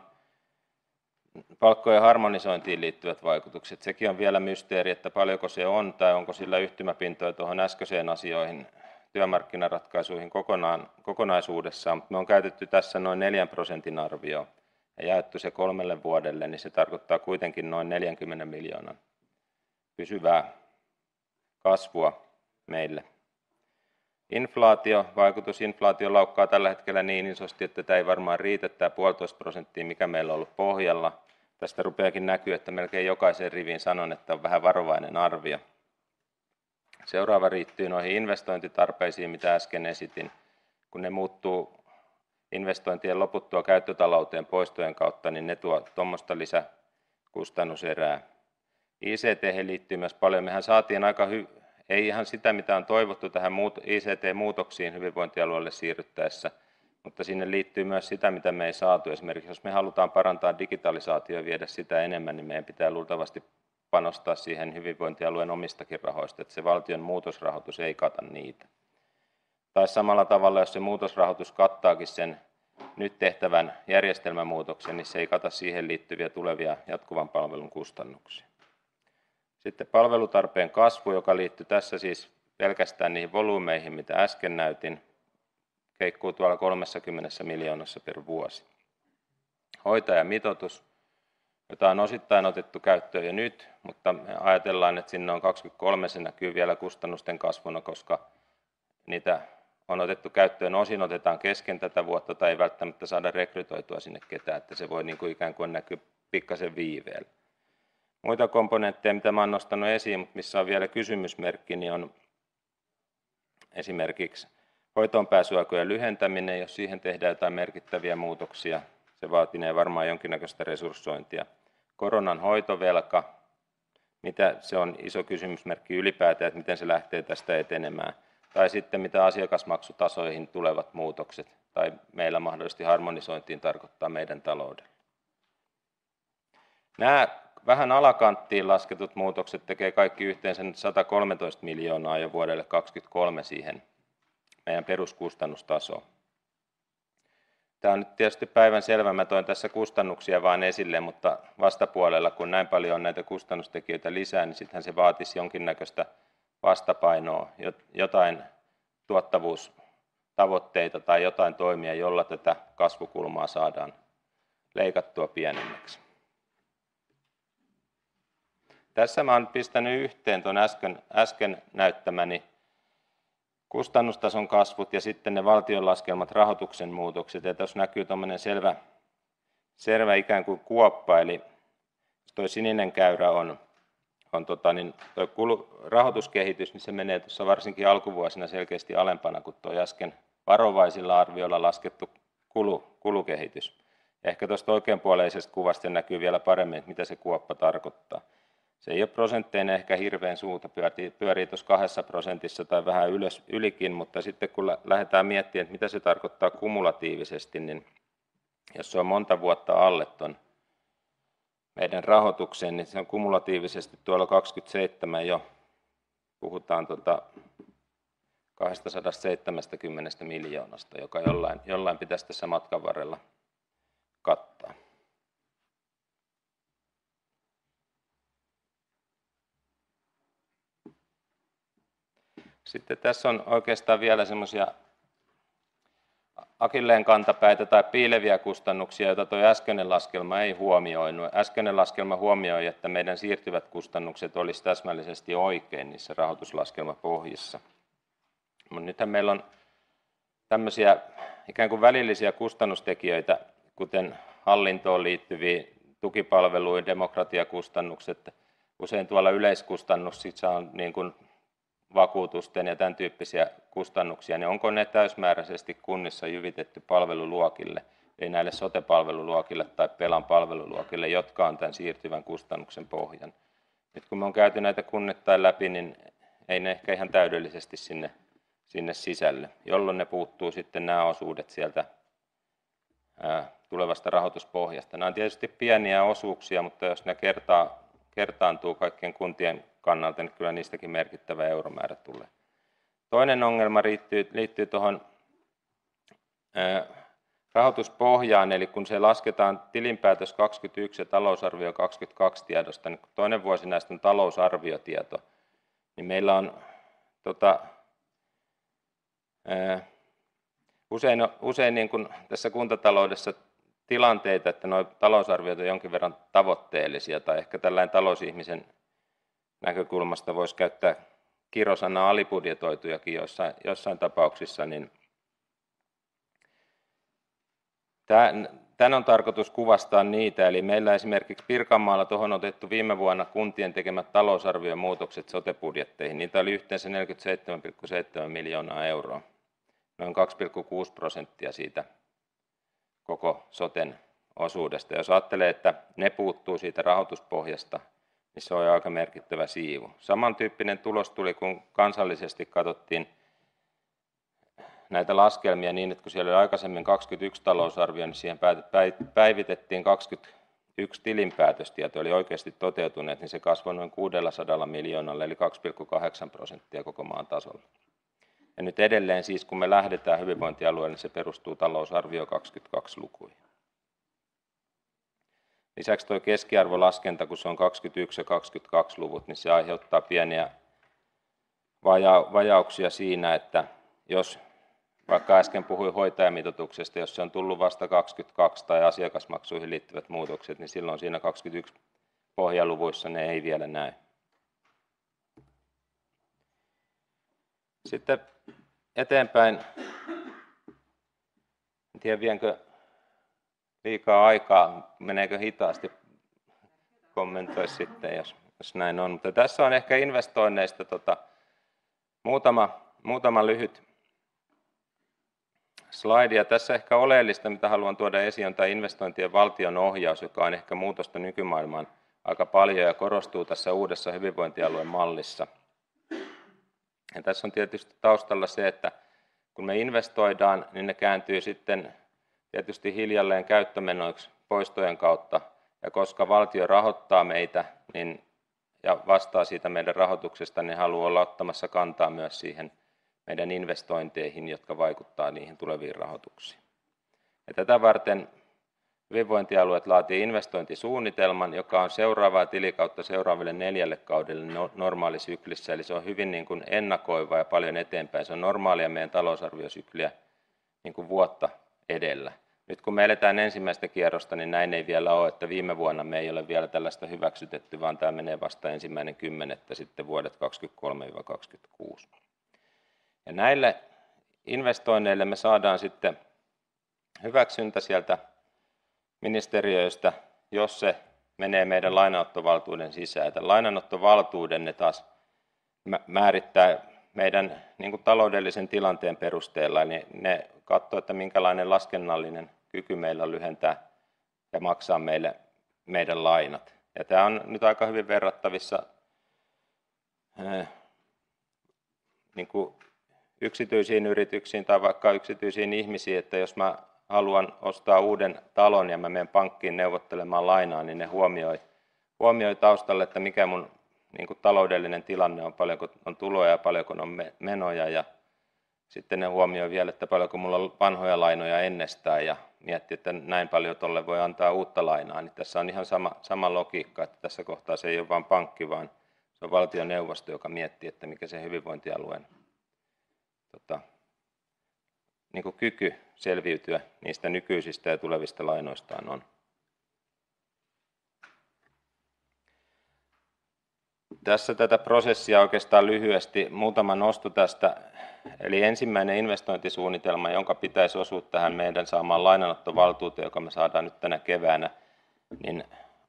palkkojen harmonisointiin liittyvät vaikutukset. Sekin on vielä mysteeri, että paljonko se on, tai onko sillä yhtymäpintoja tuohon äskeiseen asioihin, työmarkkinaratkaisuihin kokonaan, kokonaisuudessaan. Mutta me on käytetty tässä noin neljän prosentin arvioon ja jaettu se kolmelle vuodelle, niin se tarkoittaa kuitenkin noin neljänkymmenen miljoonan pysyvää kasvua meille. Inflaatio, vaikutus inflaatio laukkaa tällä hetkellä niin isosti, että tämä ei varmaan riitä, tämä puolitoista prosenttia, mikä meillä on ollut pohjalla. Tästä rupeakin näkyy, että melkein jokaisen riviin sanon, että on vähän varovainen arvio. Seuraava riittyy noihin investointitarpeisiin, mitä äsken esitin. Kun ne muuttuu investointien loputtua käyttötalouteen poistojen kautta, niin ne tuo tuommoista lisäkustannuserää. I C T liittyy myös paljon. Mehän saatiin aika hy- ei ihan sitä, mitä on toivottu tähän I C T-muutoksiin hyvinvointialueelle siirryttäessä, mutta sinne liittyy myös sitä, mitä me ei saatu. Esimerkiksi jos me halutaan parantaa digitalisaatiota ja viedä sitä enemmän, niin meidän pitää luultavasti panostaa siihen hyvinvointialueen omistakin rahoista, että se valtion muutosrahoitus ei kata niitä. Tai samalla tavalla, jos se muutosrahoitus kattaakin sen nyt tehtävän järjestelmämuutoksen, niin se ei kata siihen liittyviä tulevia jatkuvan palvelun kustannuksia. Sitten palvelutarpeen kasvu, joka liittyy tässä siis pelkästään niihin volyymeihin, mitä äsken näytin, keikkuu tuolla kolmekymmentä miljoonassa per vuosi. Hoitajamitoitus, jota on osittain otettu käyttöön jo nyt, mutta me ajatellaan, että sinne on kaksikymmentäkolme, se näkyy vielä kustannusten kasvuna, koska niitä on otettu käyttöön, osin otetaan kesken tätä vuotta tai ei välttämättä saada rekrytoitua sinne ketään, että se voi niin kuin ikään kuin näkyä pikkasen viiveellä. Muita komponentteja, mitä mä olen nostanut esiin, mutta missä on vielä kysymysmerkki, niin on esimerkiksi hoitoonpääsyaikojen lyhentäminen, jos siihen tehdään jotain merkittäviä muutoksia. Se vaatinee varmaan jonkinnäköistä resurssointia. Koronan hoitovelka, mitä se on iso kysymysmerkki ylipäätään, että miten se lähtee tästä etenemään. Tai sitten mitä asiakasmaksutasoihin tulevat muutokset, tai meillä mahdollisesti harmonisointiin tarkoittaa meidän taloudelle. Nämä vähän alakanttiin lasketut muutokset tekee kaikki yhteensä sata kolmetoista miljoonaa jo vuodelle kaksituhattakaksikymmentäkolme siihen meidän peruskustannustasoon. Tämä on nyt tietysti päivän selvä, mä toin tässä kustannuksia vaan esille, mutta vastapuolella, kun näin paljon on näitä kustannustekijöitä lisää, niin sittenhän se vaatisi jonkinnäköistä vastapainoa, jotain tuottavuustavoitteita tai jotain toimia, jolla tätä kasvukulmaa saadaan leikattua pienemmäksi. Tässä mä olen pistänyt yhteen tuon äsken, äsken näyttämäni kustannustason kasvut ja sitten ne valtion laskelmat rahoituksen muutokset. Ja tuossa näkyy tuommoinen selvä, selvä ikään kuin kuoppa, eli tuo sininen käyrä on, on tota, niin toi kulu, rahoituskehitys, niin se menee tuossa varsinkin alkuvuosina selkeästi alempana kuin tuo äsken varovaisilla arvioilla laskettu kulu, kulukehitys. Ja ehkä tuosta oikeanpuoleisesta kuvasta näkyy vielä paremmin, että mitä se kuoppa tarkoittaa. Se ei ole prosentteina ehkä hirveän suuta, pyörii, pyörii tuossa kahdessa prosentissa tai vähän ylös, ylikin, mutta sitten kun lähdetään miettimään, että mitä se tarkoittaa kumulatiivisesti, niin jos se on monta vuotta alle ton meidän rahoitukseen, niin se on kumulatiivisesti tuolla kaksikymmentäseitsemän jo, puhutaan tota kaksisataaseitsemänkymmentä miljoonasta, joka jollain, jollain pitäisi tässä matkan varrella kattaa. Sitten tässä on oikeastaan vielä semmoisia akilleen kantapäitä tai piileviä kustannuksia, joita tuo äskeinen laskelma ei huomioinut. Äskeinen laskelma huomioi, että meidän siirtyvät kustannukset olisi täsmällisesti oikein niissä rahoituslaskelmapohjissa. Mutta nythän meillä on tämmöisiä ikään kuin välillisiä kustannustekijöitä, kuten hallintoon liittyviä tukipalveluja, demokratiakustannukset, usein tuolla yleiskustannuksissa on niin kuin vakuutusten ja tämän tyyppisiä kustannuksia, niin onko ne täysmääräisesti kunnissa jyvitetty palveluluokille, ei näille sote-palveluluokille tai Pelan palveluluokille, jotka on tämän siirtyvän kustannuksen pohjan. Nyt kun me on käyty näitä kunnittain läpi, niin ei ne ehkä ihan täydellisesti sinne, sinne sisälle, jolloin ne puuttuu sitten nämä osuudet sieltä ää, tulevasta rahoituspohjasta. Nämä on tietysti pieniä osuuksia, mutta jos ne kertaa, kertaantuu kaikkien kuntien kannalta, niin kyllä niistäkin merkittävä euromäärä tulee. Toinen ongelma liittyy, liittyy tuohon rahoituspohjaan, eli kun se lasketaan tilinpäätös kaksikymmentäyksi ja talousarvio kaksikymmentäkaksi tiedosta, niin kun toinen vuosi näistä on talousarviotieto, niin meillä on tota, ää, usein, usein niin kuin tässä kuntataloudessa tilanteita, että nuo talousarviot on jonkin verran tavoitteellisia, tai ehkä tällainen talousihmisen näkökulmasta voisi käyttää kirosanaa alibudjetoitujakin jossain, jossain tapauksissa, niin tämän on tarkoitus kuvastaa niitä, eli meillä esimerkiksi Pirkanmaalla tuohon on otettu viime vuonna kuntien tekemät talousarviomuutokset sote-budjetteihin, niitä oli yhteensä neljäkymmentäseitsemän pilkku seitsemän miljoonaa euroa, noin kaksi pilkku kuusi prosenttia siitä koko soten osuudesta. Jos ajattelee, että ne puuttuu siitä rahoituspohjasta, niin se on aika merkittävä siivu. Samantyyppinen tulos tuli, kun kansallisesti katsottiin näitä laskelmia niin, että kun siellä oli aikaisemmin kaksikymmentäyksi talousarvio, niin siihen päivitettiin kaksikymmentäyksi tilinpäätöstieto, eli oikeasti toteutuneet, niin se kasvoi noin kuusisataa miljoonalla, eli kaksi pilkku kahdeksan prosenttia koko maan tasolla. Ja nyt edelleen siis, kun me lähdetään hyvinvointialueelle, niin se perustuu talousarvio kaksikymmentäkaksi lukuihin. Lisäksi tuo keskiarvolaskenta, kun se on kaksikymmentäyksi ja kaksikymmentäkaksi luvut, niin se aiheuttaa pieniä vaja- vajauksia siinä, että jos vaikka äsken puhuin hoitajamitoituksesta, jos se on tullut vasta kaksikymmentäkaksi tai asiakasmaksuihin liittyvät muutokset, niin silloin siinä kaksikymmentäyksi pohjaluvuissa ne ei vielä näy. Sitten eteenpäin, en tiedä vienkö liikaa aikaa, meneekö hitaasti, kommentoi sitten, jos, jos näin on. Mutta tässä on ehkä investoinneista tota, muutama, muutama lyhyt slaidi. Ja tässä ehkä oleellista, mitä haluan tuoda esiin, on tämä investointien valtion ohjaus, joka on ehkä muutosta nykymaailmaan aika paljon ja korostuu tässä uudessa hyvinvointialueen mallissa. Ja tässä on tietysti taustalla se, että kun me investoidaan, niin ne kääntyy sitten tietysti hiljalleen käyttömenoiksi poistojen kautta. Ja koska valtio rahoittaa meitä niin, ja vastaa siitä meidän rahoituksesta, niin haluaa olla ottamassa kantaa myös siihen meidän investointeihin, jotka vaikuttaa niihin tuleviin rahoituksiin. Ja tätä varten hyvinvointialueet laatii investointisuunnitelman, joka on seuraavaa tilikautta seuraaville neljälle kaudelle normaalisyklissä, eli se on hyvin niin kuin ennakoiva ja paljon eteenpäin. Se on normaalia meidän talousarviosykliä niin kuin vuotta edellä. Nyt kun me eletään ensimmäistä kierrosta, niin näin ei vielä ole, että viime vuonna me ei ole vielä tällaista hyväksytetty, vaan tämä menee vasta ensimmäinen kymmenettä sitten vuodet kaksikymmentäkolme kaksikymmentäkuusi. Ja näille investoinneille me saadaan sitten hyväksyntä sieltä ministeriöistä, jos se menee meidän lainanottovaltuuden sisään. Tämän lainanottovaltuuden ne taas määrittää meidän niin kuin taloudellisen tilanteen perusteella, eli ne katsoo, että minkälainen laskennallinen kyky meillä on lyhentää ja maksaa meille meidän lainat. Ja tämä on nyt aika hyvin verrattavissa äh, niin kuin yksityisiin yrityksiin tai vaikka yksityisiin ihmisiin, että jos mä haluan ostaa uuden talon ja mä menen pankkiin neuvottelemaan lainaa, niin ne huomioi, huomioi taustalle, että mikä mun niin kuin taloudellinen tilanne on, paljonko on tuloja ja paljonko on menoja. Ja sitten ne huomioi vielä, että paljonko mulla on vanhoja lainoja ennestään ja miettii, että näin paljon tolle voi antaa uutta lainaa. Niin tässä on ihan sama, sama logiikka, että tässä kohtaa se ei ole vain pankki, vaan se on valtioneuvosto, joka miettii, että mikä se hyvinvointialueen tota, niin kuin kyky selviytyä niistä nykyisistä ja tulevista lainoistaan on. Tässä tätä prosessia oikeastaan lyhyesti muutama nosto tästä. Eli ensimmäinen investointisuunnitelma, jonka pitäisi osua tähän meidän saamaan lainanottovaltuuteen, joka me saadaan nyt tänä keväänä, niin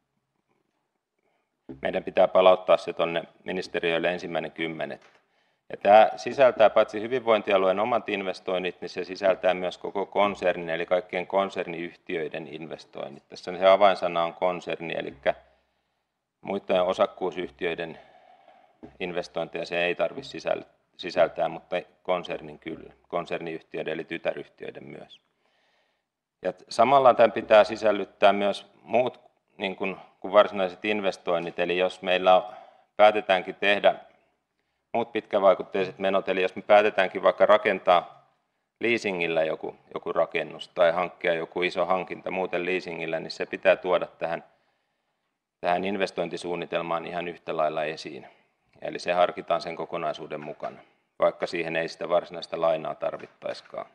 meidän pitää palauttaa se tuonne ministeriöille ensimmäinen kymmenettä. Ja tämä sisältää paitsi hyvinvointialueen omat investoinnit, niin se sisältää myös koko konsernin, eli kaikkien konserniyhtiöiden investoinnit. Tässä se avainsana on konserni, eli muiden osakkuusyhtiöiden investointeja se ei tarvitse sisältää, mutta konsernin kyllä, konserniyhtiöiden eli tytäryhtiöiden myös. Ja samalla tämän pitää sisällyttää myös muut niin kuin, kuin varsinaiset investoinnit, eli jos meillä päätetäänkin tehdä muut pitkävaikutteiset menot, eli jos me päätetäänkin vaikka rakentaa leasingillä joku, joku rakennus tai hankkia joku iso hankinta muuten leasingillä, niin se pitää tuoda tähän, tähän investointisuunnitelmaan ihan yhtä lailla esiin. Eli se harkitaan sen kokonaisuuden mukana, vaikka siihen ei sitä varsinaista lainaa tarvittaisikaan.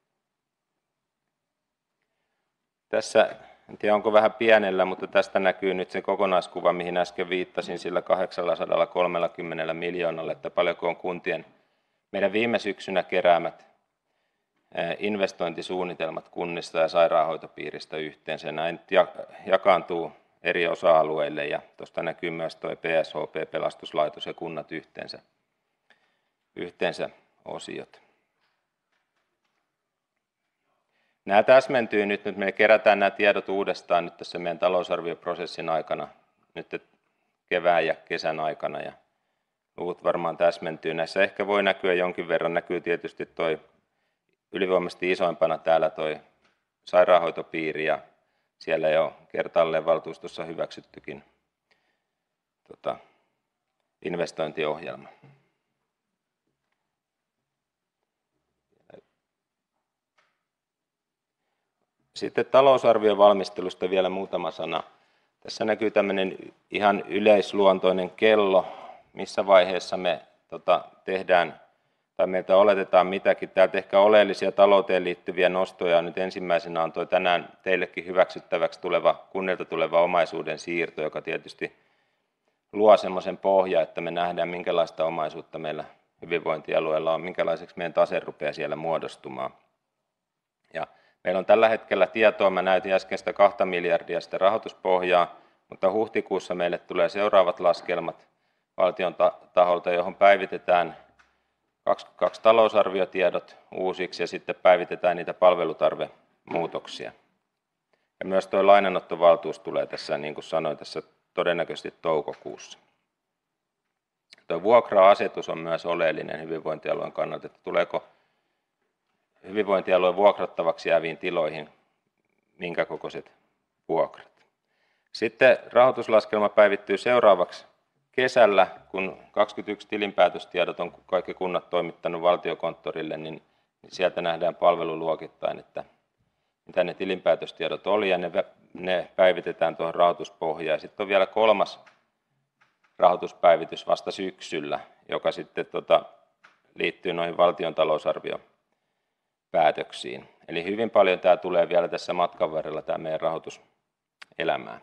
Tässä, en tiedä onko vähän pienellä, mutta tästä näkyy nyt se kokonaiskuva, mihin äsken viittasin sillä kahdeksansataakolmekymmentä miljoonalla, että paljonko on kuntien meidän viime syksynä keräämät investointisuunnitelmat kunnista ja sairaanhoitopiiristä yhteensä. Näin jakaantuu eri osa-alueille ja tuosta näkyy myös tuo P S H P, pelastuslaitos ja kunnat yhteensä, yhteensä osiot. Nämä täsmentyy nyt, nyt me kerätään nämä tiedot uudestaan nyt tässä meidän talousarvioprosessin aikana, nyt kevään ja kesän aikana ja luvut varmaan täsmentyy. Näissä ehkä voi näkyä jonkin verran, näkyy tietysti toi ylivoimaisesti isoimpana täällä toi sairaanhoitopiiri ja siellä jo kertaalleen valtuustossa hyväksyttykin tota, investointiohjelma. Sitten talousarvion valmistelusta vielä muutama sana. Tässä näkyy tämmöinen ihan yleisluontoinen kello, missä vaiheessa me tota, tehdään tai meiltä oletetaan mitäkin. Täältä ehkä oleellisia talouteen liittyviä nostoja. Nyt ensimmäisenä on tuo tänään teillekin hyväksyttäväksi tuleva, kunnilta tuleva omaisuuden siirto, joka tietysti luo semmoisen pohjan, että me nähdään minkälaista omaisuutta meillä hyvinvointialueella on, minkälaiseksi meidän tase rupeaa siellä muodostumaan. Ja meillä on tällä hetkellä tietoa, mä näytin äsken sitä kahta miljardia sitä rahoituspohjaa, mutta huhtikuussa meille tulee seuraavat laskelmat valtion taholta, johon päivitetään kaksikymmentäkaksi talousarviotiedot uusiksi ja sitten päivitetään niitä palvelutarvemuutoksia. Ja myös tuo lainanottovaltuus tulee tässä, niin kuin sanoin, tässä todennäköisesti toukokuussa. Tuo vuokra-asetus on myös oleellinen hyvinvointialueen kannalta, että tuleeko hyvinvointialueen vuokrattavaksi jääviin tiloihin minkä kokoiset vuokrat. Sitten rahoituslaskelma päivittyy seuraavaksi kesällä, kun kaksikymmentäyksi tilinpäätöstiedot on kaikki kunnat toimittanut valtiokonttorille, niin sieltä nähdään palveluluokittain, että mitä ne tilinpäätöstiedot oli, ja ne, ne päivitetään tuohon rahoituspohjaan. Sitten on vielä kolmas rahoituspäivitys vasta syksyllä, joka sitten tota, liittyy noihin valtion talousarviopäätöksiin. Eli hyvin paljon tämä tulee vielä tässä matkan varrella, tämä meidän rahoituselämään.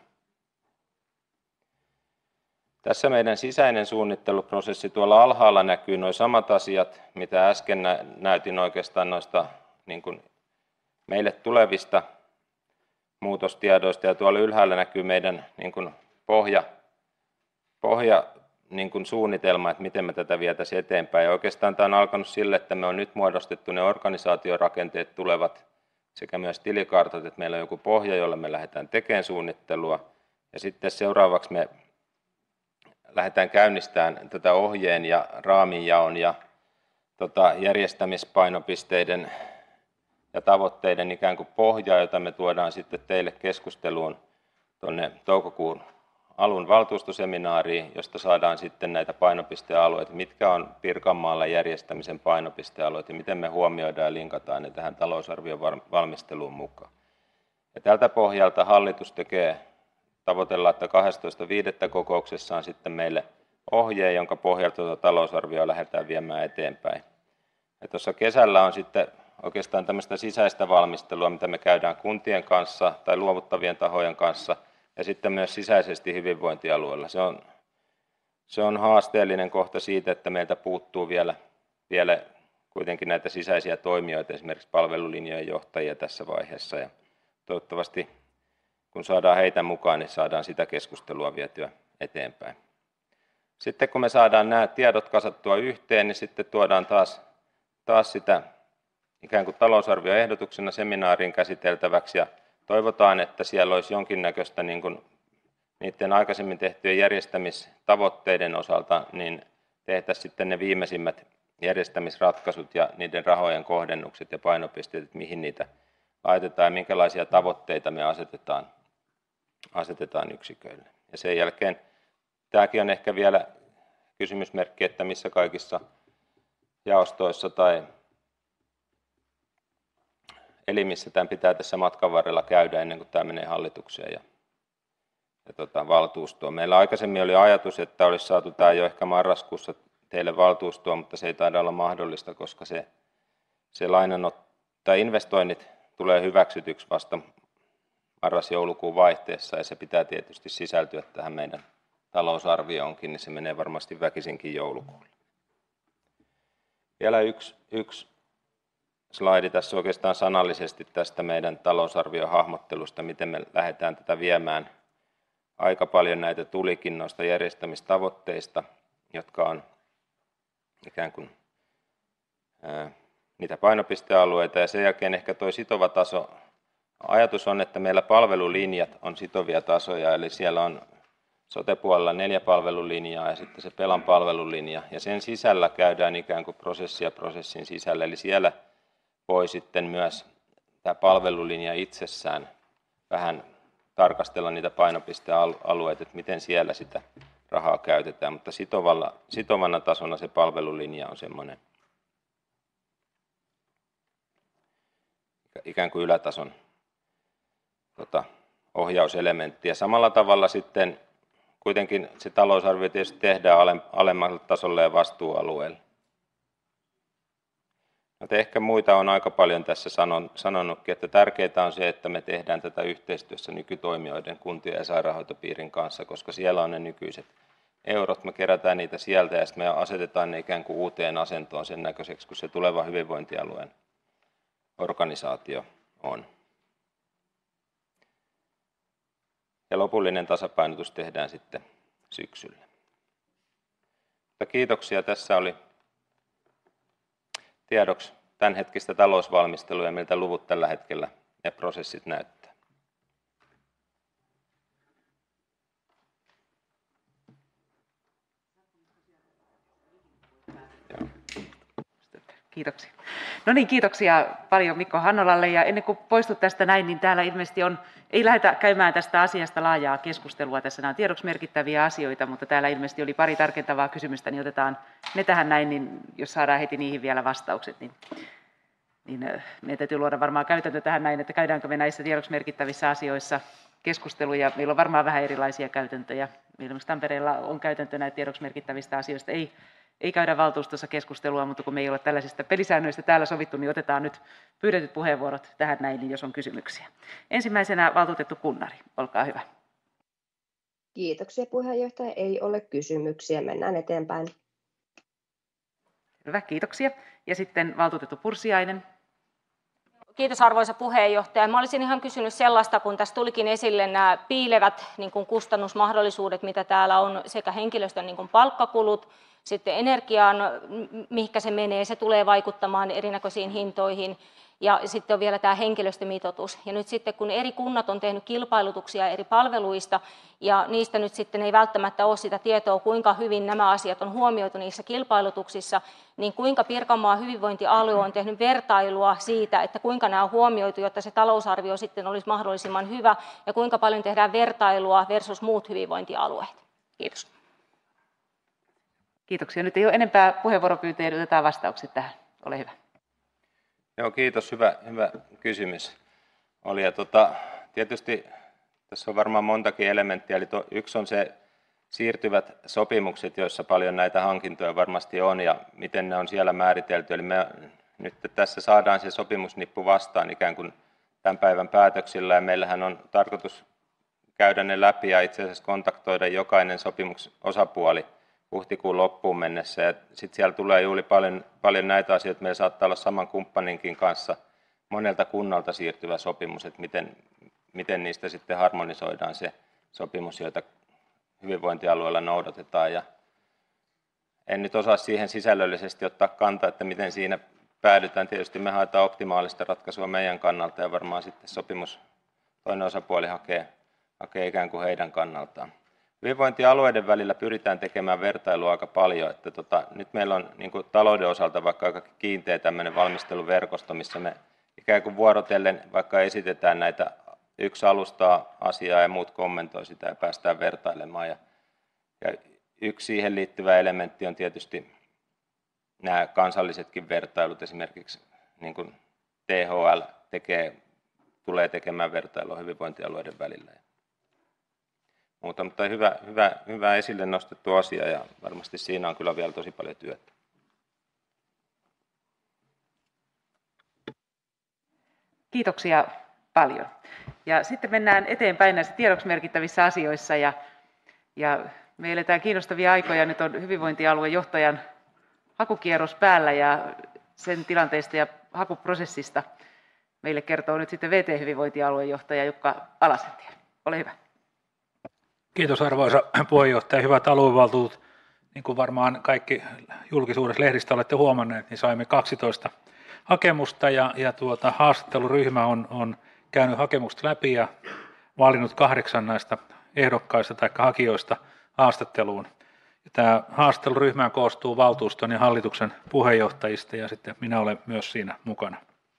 Tässä meidän sisäinen suunnitteluprosessi, tuolla alhaalla näkyy nuo samat asiat, mitä äsken näytin oikeastaan noista niin kuin meille tulevista muutostiedoista, ja tuolla ylhäällä näkyy meidän niin kuin pohja, pohja niin kuin suunnitelma, että miten me tätä vietäisiin eteenpäin. Ja oikeastaan tämä on alkanut sille, että me on nyt muodostettu ne organisaatiorakenteet tulevat sekä myös tilikartat, että meillä on joku pohja, jolla me lähdetään tekemään suunnittelua, ja sitten seuraavaksi me lähdetään käynnistämään tätä ohjeen ja raaminjaon ja tota, järjestämispainopisteiden ja tavoitteiden ikään kuin pohjaa, jota me tuodaan sitten teille keskusteluun tuonne toukokuun alun valtuustoseminaariin, josta saadaan sitten näitä painopistealueita, mitkä on Pirkanmaalla järjestämisen painopistealueet ja miten me huomioidaan ja linkataan ne tähän talousarvion valmisteluun mukaan. Ja tältä pohjalta hallitus tekee, tavoitellaan, että kahdestoista viidettä kokouksessa on sitten meille ohje, jonka pohjalta tuota talousarvioa lähdetään viemään eteenpäin. Ja tuossa kesällä on sitten oikeastaan tämmöistä sisäistä valmistelua, mitä me käydään kuntien kanssa tai luovuttavien tahojen kanssa ja sitten myös sisäisesti hyvinvointialueella. Se on, se on haasteellinen kohta siitä, että meiltä puuttuu vielä, vielä kuitenkin näitä sisäisiä toimijoita, esimerkiksi palvelulinjojen johtajia tässä vaiheessa. Ja toivottavasti kun saadaan heitä mukaan, niin saadaan sitä keskustelua vietyä eteenpäin. Sitten kun me saadaan nämä tiedot kasattua yhteen, niin sitten tuodaan taas, taas sitä ikään kuin talousarvioehdotuksena seminaariin käsiteltäväksi ja toivotaan, että siellä olisi jonkinnäköistä niin kuin niiden aikaisemmin tehtyjen järjestämistavoitteiden osalta, niin tehtäisiin sitten ne viimeisimmät järjestämisratkaisut ja niiden rahojen kohdennukset ja painopisteet, että mihin niitä laitetaan ja minkälaisia tavoitteita me asetetaan, asetetaan yksiköille. Ja sen jälkeen tämäkin on ehkä vielä kysymysmerkki, että missä kaikissa jaostoissa tai elimissä tämän pitää tässä matkan varrella käydä ennen kuin tämä menee hallitukseen ja, ja tota, valtuustoon. Meillä aikaisemmin oli ajatus, että olisi saatu tämä jo ehkä marraskuussa teille valtuustoon, mutta se ei taida olla mahdollista, koska se, se lainanot, tai investoinnit tulee hyväksytyksi vasta marras-joulukuun vaihteessa ja se pitää tietysti sisältyä tähän meidän talousarvioonkin, niin se menee varmasti väkisinkin joulukuulle. Vielä yksi, yksi slaidi tässä oikeastaan sanallisesti tästä meidän talousarviohahmottelusta, miten me lähdetään tätä viemään. Aika paljon näitä tulikin noista järjestämistavoitteista, jotka on ikään kuin ää, niitä painopistealueita ja sen jälkeen ehkä tuo sitova taso. Ajatus on, että meillä palvelulinjat on sitovia tasoja, eli siellä on sote-puolella neljä palvelulinjaa ja sitten se Pelan palvelulinja ja sen sisällä käydään ikään kuin prosessia prosessin sisällä, eli siellä voi sitten myös tämä palvelulinja itsessään vähän tarkastella niitä painopistealueita, että miten siellä sitä rahaa käytetään, mutta sitovalla, sitovana tasona se palvelulinja on semmoinen ikään kuin ylätason tota, ohjauselementti. Ja samalla tavalla sitten kuitenkin se talousarvio tietysti tehdään alemmalle tasolle ja vastuualueelle. Mutta ehkä muita on aika paljon tässä sanon, sanonutkin, että tärkeää on se, että me tehdään tätä yhteistyössä nykytoimijoiden, kuntien ja sairaanhoitopiirin kanssa, koska siellä on ne nykyiset eurot, me kerätään niitä sieltä ja sitten me asetetaan ne ikään kuin uuteen asentoon sen näköiseksi, kun se tuleva hyvinvointialueen organisaatio on. Ja lopullinen tasapainotus tehdään sitten syksyllä. Mutta kiitoksia. Tässä oli tiedoksi tämänhetkistä talousvalmistelua ja miltä luvut tällä hetkellä ja prosessit näyttää.
Kiitoksia. No niin, kiitoksia paljon Mikko Hannolalle ja ennen kuin poistut tästä näin, niin täällä ilmeisesti on, ei lähdetä käymään tästä asiasta laajaa keskustelua. Tässä nämä on tiedoksi merkittäviä asioita, mutta täällä ilmeisesti oli pari tarkentavaa kysymystä, niin otetaan ne tähän näin, niin jos saadaan heti niihin vielä vastaukset, niin, niin meidän täytyy luoda varmaan käytäntö tähän näin, että käydäänkö me näissä tiedoksi merkittävissä asioissa keskusteluja. Meillä on varmaan vähän erilaisia käytäntöjä. Meillä Tampereella on käytäntö näitä tiedoksi merkittävistä asioista. Ei Ei käydä valtuustossa keskustelua, mutta kun me ei ole tällaisista pelisäännöistä täällä sovittu, niin otetaan nyt pyydetyt puheenvuorot tähän näin, niin jos on kysymyksiä. Ensimmäisenä valtuutettu Kunnari, olkaa hyvä.
Kiitoksia puheenjohtaja. Ei ole kysymyksiä. Mennään eteenpäin.
Hyvä, kiitoksia. Ja sitten valtuutettu Pursiainen.
Kiitos arvoisa puheenjohtaja. Mä olisin ihan kysynyt sellaista, kun tässä tulikin esille nämä piilevät niin kuin kustannusmahdollisuudet, mitä täällä on, sekä henkilöstön niin kuin palkkakulut, sitten energiaan, mihinkä se menee, se tulee vaikuttamaan erinäköisiin hintoihin. Ja sitten on vielä tämä henkilöstömitoitus. Ja nyt sitten kun eri kunnat on tehnyt kilpailutuksia eri palveluista ja niistä nyt sitten ei välttämättä ole sitä tietoa, kuinka hyvin nämä asiat on huomioitu niissä kilpailutuksissa, niin kuinka Pirkanmaan hyvinvointialue on tehnyt vertailua siitä, että kuinka nämä on huomioitu, jotta se talousarvio sitten olisi mahdollisimman hyvä ja kuinka paljon tehdään vertailua versus muut hyvinvointialueet. Kiitos.
Kiitoksia. Nyt ei ole enempää puheenvuoropyyntöjä, otetaan vastaukset tähän. Ole hyvä.
Joo, kiitos. Hyvä, hyvä kysymys oli. Ja tota, tietysti tässä on varmaan montakin elementtiä. Eli to, yksi on se siirtyvät sopimukset, joissa paljon näitä hankintoja varmasti on ja miten ne on siellä määritelty. Eli me nyt tässä saadaan se sopimusnippu vastaan ikään kuin tämän päivän päätöksillä, ja meillähän on tarkoitus käydä ne läpi ja itse asiassa kontaktoida jokainen sopimusosapuoli huhtikuun loppuun mennessä, ja sitten siellä tulee juuri paljon, paljon näitä asioita, meillä saattaa olla saman kumppaninkin kanssa monelta kunnalta siirtyvä sopimus, että miten, miten niistä sitten harmonisoidaan se sopimus, joita hyvinvointialueella noudatetaan, ja en nyt osaa siihen sisällöllisesti ottaa kantaa, että miten siinä päädytään. Tietysti me haetaan optimaalista ratkaisua meidän kannalta, ja varmaan sitten sopimus toinen osapuoli hakee, hakee ikään kuin heidän kannaltaan. Hyvinvointialueiden välillä pyritään tekemään vertailua aika paljon, että tota, nyt meillä on niin kuin talouden osalta vaikka aika kiinteä tämmöinen valmisteluverkosto, missä me ikään kuin vuorotellen vaikka esitetään näitä, yksi alustaa asiaa ja muut kommentoi sitä ja päästään vertailemaan. Ja, ja yksi siihen liittyvä elementti on tietysti nämä kansallisetkin vertailut, esimerkiksi niin kuin T H L tekee, tulee tekemään vertailua hyvinvointialueiden välillä. Muuta, mutta hyvä, hyvä, hyvä esille nostettu asia, ja varmasti siinä on kyllä vielä tosi paljon työtä.
Kiitoksia paljon. Ja sitten mennään eteenpäin näissä tiedoksi merkittävissä asioissa, ja, ja me eletään kiinnostavia aikoja. Nyt on hyvinvointialuejohtajan hakukierros päällä, ja sen tilanteesta ja hakuprosessista meille kertoo nyt sitten V T-hyvinvointialuejohtaja Jukka Alasentie. Ole hyvä.
Kiitos arvoisa puheenjohtaja. Hyvät aluevaltuutetut. Niin kuin varmaan kaikki julkisuudessa lehdistä olette huomanneet, niin saimme kaksitoista hakemusta, ja, ja tuota, haastatteluryhmä on, on käynyt hakemusta läpi ja valinnut kahdeksan näistä ehdokkaista tai hakijoista haastatteluun. Ja tämä haastatteluryhmä koostuu valtuuston ja hallituksen puheenjohtajista, ja sitten minä olen myös siinä mukana.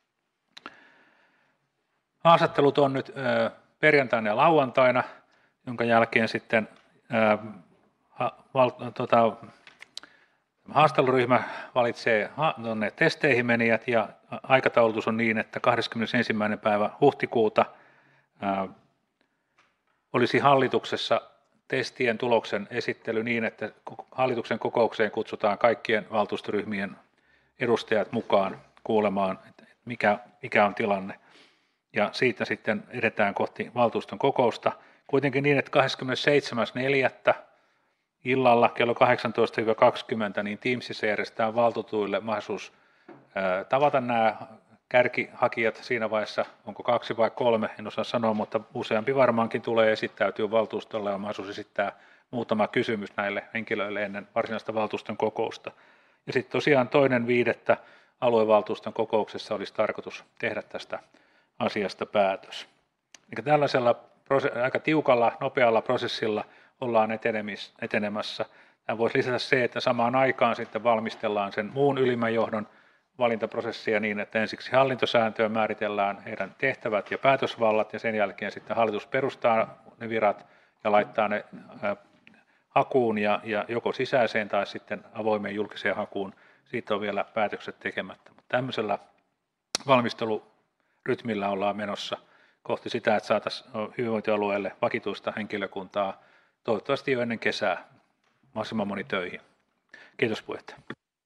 Haastattelut on nyt ö, perjantaina ja lauantaina, jonka jälkeen sitten ää, val, tota, haastatteluryhmä valitsee ha, tonne testeihin menijät, ja aikataulutus on niin, että kahdeskymmenesensimmäinen päivä huhtikuuta ää, olisi hallituksessa testien tuloksen esittely niin, että hallituksen kokoukseen kutsutaan kaikkien valtuustoryhmien edustajat mukaan kuulemaan, mikä, mikä on tilanne. Ja siitä sitten edetään kohti valtuuston kokousta. Kuitenkin niin, että kahdeskymmenesseitsemäs neljättä illalla kello kahdeksantoista kaksikymmentä niin Teamsissa järjestetään valtuutuille mahdollisuus ää, tavata nämä kärkihakijat siinä vaiheessa, onko kaksi vai kolme, en osaa sanoa, mutta useampi varmaankin tulee esittäytyä valtuustolla, ja on mahdollisuus esittää muutama kysymys näille henkilöille ennen varsinaista valtuuston kokousta. Ja sitten tosiaan toinen viidettä aluevaltuuston kokouksessa olisi tarkoitus tehdä tästä asiasta päätös. Eli tällaisella aika tiukalla, nopealla prosessilla ollaan etenemässä. Tämä voisi lisätä se, että samaan aikaan sitten valmistellaan sen muun ylimmän johdon valintaprosessia niin, että ensiksi hallintosääntöön määritellään heidän tehtävät ja päätösvallat, ja sen jälkeen sitten hallitus perustaa ne virat ja laittaa ne hakuun, ja, ja joko sisäiseen tai sitten avoimeen julkiseen hakuun. Siitä on vielä päätökset tekemättä. Mutta tämmöisellä valmistelurytmillä ollaan menossa kohti sitä, että saataisiin hyvinvointialueelle vakituista henkilökuntaa toivottavasti jo ennen kesää mahdollisimman moni töihin. Kiitos puheenjohtaja.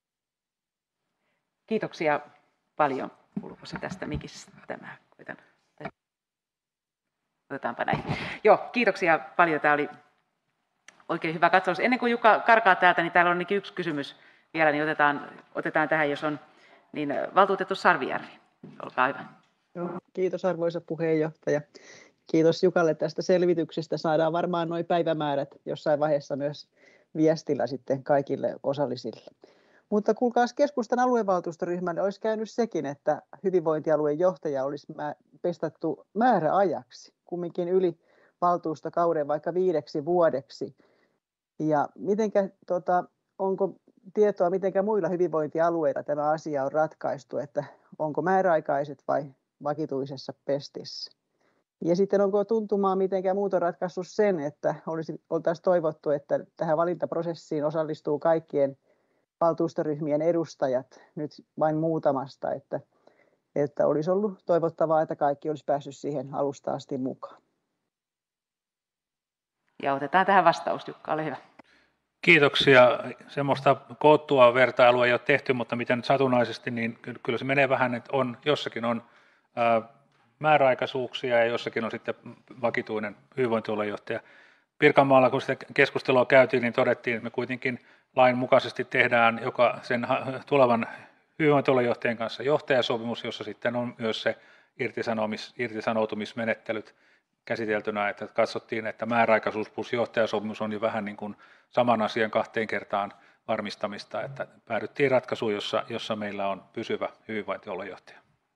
Kiitoksia paljon. Kuuluuko se tästä mikistä tämä? Otetaanpa näin. Joo, kiitoksia paljon. Tämä oli oikein hyvä katsaus. Ennen kuin Jukka karkaa täältä, niin täällä on yksi kysymys vielä, niin otetaan, otetaan tähän, jos on, niin valtuutettu Sarvijärvi. Olkaa hyvä.
Joo, kiitos arvoisa puheenjohtaja. Kiitos Jukalle tästä selvityksestä. Saadaan varmaan nuo päivämäärät jossain vaiheessa myös viestillä sitten kaikille osallisille. Mutta kuulkaas, keskustan aluevaltuustoryhmälle olisi käynyt sekin, että hyvinvointialueen johtaja olisi pestattu määräajaksi, kumminkin yli valtuustokauden vaikka viideksi vuodeksi. Ja mitenkä, tota, onko tietoa, miten muilla hyvinvointialueilla tämä asia on ratkaistu, että onko määräaikaiset vai vakituisessa pestissä? Ja sitten onko tuntumaa mitenkään muuta ratkaissut sen, että olisi, oltaisiin toivottu, että tähän valintaprosessiin osallistuu kaikkien valtuustoryhmien edustajat nyt vain muutamasta, että, että olisi ollut toivottavaa, että kaikki olisi päässyt siihen alusta asti mukaan.
Ja otetaan tähän vastaus, Jukka, ole hyvä.
Kiitoksia. Semmoista koottua vertailua ei ole tehty, mutta mitä nyt satunnaisesti, niin kyllä se menee vähän, että on, jossakin on ää, määräaikaisuuksia ja jossakin on sitten vakituinen hyvinvointialuejohtaja. Pirkanmaalla, kun sitä keskustelua käytiin, niin todettiin, että me kuitenkin lain mukaisesti tehdään joka sen tulevan hyvinvointialuejohtajan kanssa johtajasopimus, jossa sitten on myös se irtisanomis, irtisanoutumismenettelyt käsiteltynä, että katsottiin, että määräaikaisuus plus johtajasopimus on jo vähän niin kuin saman asian kahteen kertaan varmistamista, että päädyttiin ratkaisuun, jossa, jossa meillä on pysyvä hyvinvointialuejohtaja.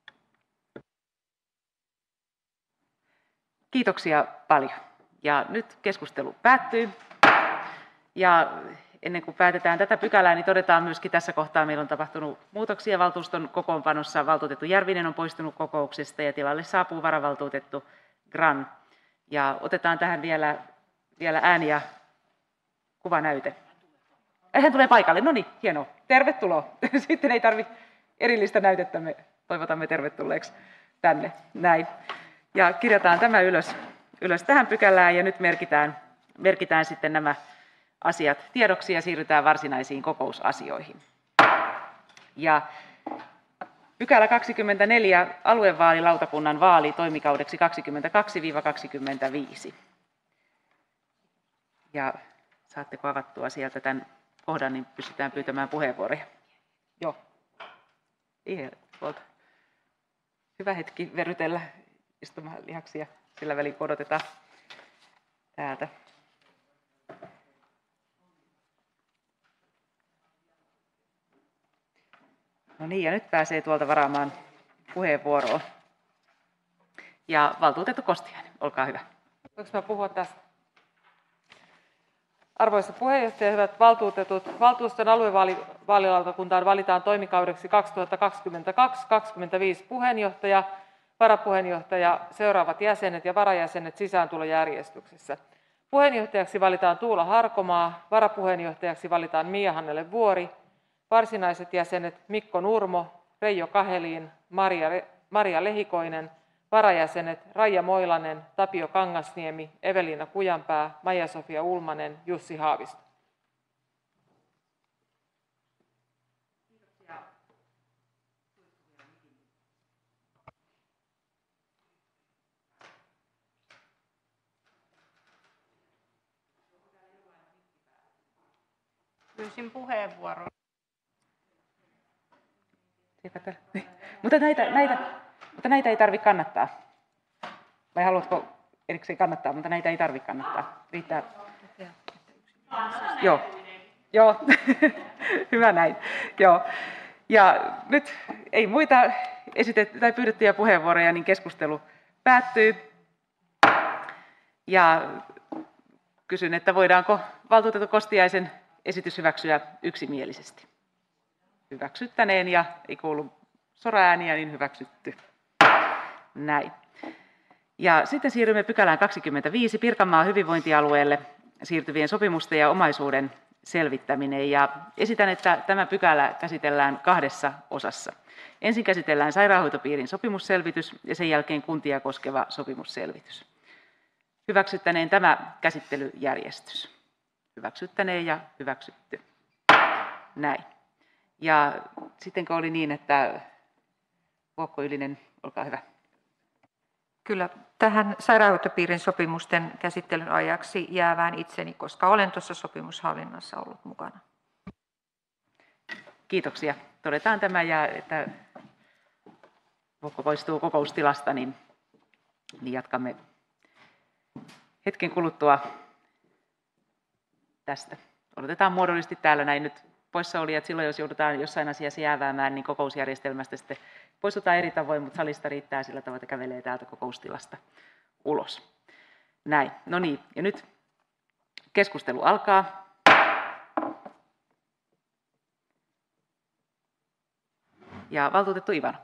Kiitoksia paljon. Ja nyt keskustelu päättyy. Ja ennen kuin päätetään tätä pykälää, niin todetaan myöskin tässä kohtaa, meillä on tapahtunut muutoksia valtuuston kokoonpanossa. Valtuutettu Järvinen on poistunut kokouksesta ja tilalle saapuu varavaltuutettu Gran. Ja otetaan tähän vielä, vielä ääni- ja kuvanäyte. Hän tulee paikalle. No niin, hienoa. Tervetuloa. Sitten ei tarvitse erillistä näytettä. Me toivotamme tervetulleeksi tänne. Näin. Ja kirjataan tämä ylös, ylös tähän pykälään ja nyt merkitään, merkitään sitten nämä asiat tiedoksi ja siirrytään varsinaisiin kokousasioihin. Ja pykälä kaksikymmentäneljä, aluevaalilautakunnan vaali toimikaudeksi kaksikymmentäkaksi kaksikymmentäviisi. Ja saatteko avattua sieltä tämän kohdan, niin pystytään pyytämään puheenvuoroja. Joo. Ihan tuolta. Hyvä hetki verrytellä istumalihaksia, sillä välin kun odotetaan täältä. No niin, ja nyt pääsee tuolta varaamaan puheenvuoroon. Ja valtuutettu Kostiainen, olkaa hyvä.
Voinko mä puhua tästä? Arvoisa puheenjohtaja, hyvät valtuutetut, valtuuston aluevaalilautakuntaan valitaan toimikaudeksi kaksituhattakaksikymmentäkaksi kaksikymmentäviisi puheenjohtaja, varapuheenjohtaja, seuraavat jäsenet ja varajäsenet sisääntulojärjestyksessä. Puheenjohtajaksi valitaan Tuula Harkomaa, varapuheenjohtajaksi valitaan Mia-Hannele Vuori, varsinaiset jäsenet Mikko Nurmo, Reijo Kaheliin, Maria, Maria Lehikoinen, varajäsenet Raija Moilanen, Tapio Kangasniemi, Eveliina Kujanpää, Maija-Sofia Ulmanen, Jussi Haavisto.
Pyysin puheenvuoron.
Mutta näitä, näitä, mutta näitä ei tarvitse kannattaa. Vai haluatko erikseen kannattaa, mutta näitä ei tarvitse kannattaa. Riittää. Joo. Joo. Hyvä näin. Joo. Ja nyt ei muita esitetty tai pyydettyjä puheenvuoroja, niin keskustelu päättyy. Ja kysyn, että voidaanko valtuutettu Kostiaisen esitys hyväksyä yksimielisesti. Hyväksyttäneen ja ei kuulu soraääniä, niin hyväksytty. Näin. Ja sitten siirrymme pykälään kaksikymmentäviisi Pirkanmaan hyvinvointialueelle siirtyvien sopimusten ja omaisuuden selvittäminen. Ja esitän, että tämä pykälä käsitellään kahdessa osassa. Ensin käsitellään sairaanhoitopiirin sopimusselvitys ja sen jälkeen kuntia koskeva sopimusselvitys. Hyväksyttäneen tämä käsittelyjärjestys. Hyväksyttäneen ja hyväksytty. Näin. Ja sittenkö oli niin, että Vuokko Ylinen, olkaa hyvä.
Kyllä tähän sairaanhoitopiirin sopimusten käsittelyn ajaksi jäävään itseni, koska olen tuossa sopimushallinnassa ollut mukana.
Kiitoksia. Todetaan tämä ja että Vuokko poistuu kokoustilasta, niin, niin jatkamme hetken kuluttua tästä. Odotetaan muodollisesti täällä näin nyt poissaolijat. Silloin jos joudutaan jossain asiassa jääväämään, niin kokousjärjestelmästä sitten poistutaan eri tavoin, mutta salista riittää sillä tavalla, että kävelee täältä kokoustilasta ulos. Näin. No niin, ja nyt keskustelu alkaa. Ja valtuutettu Ivanov.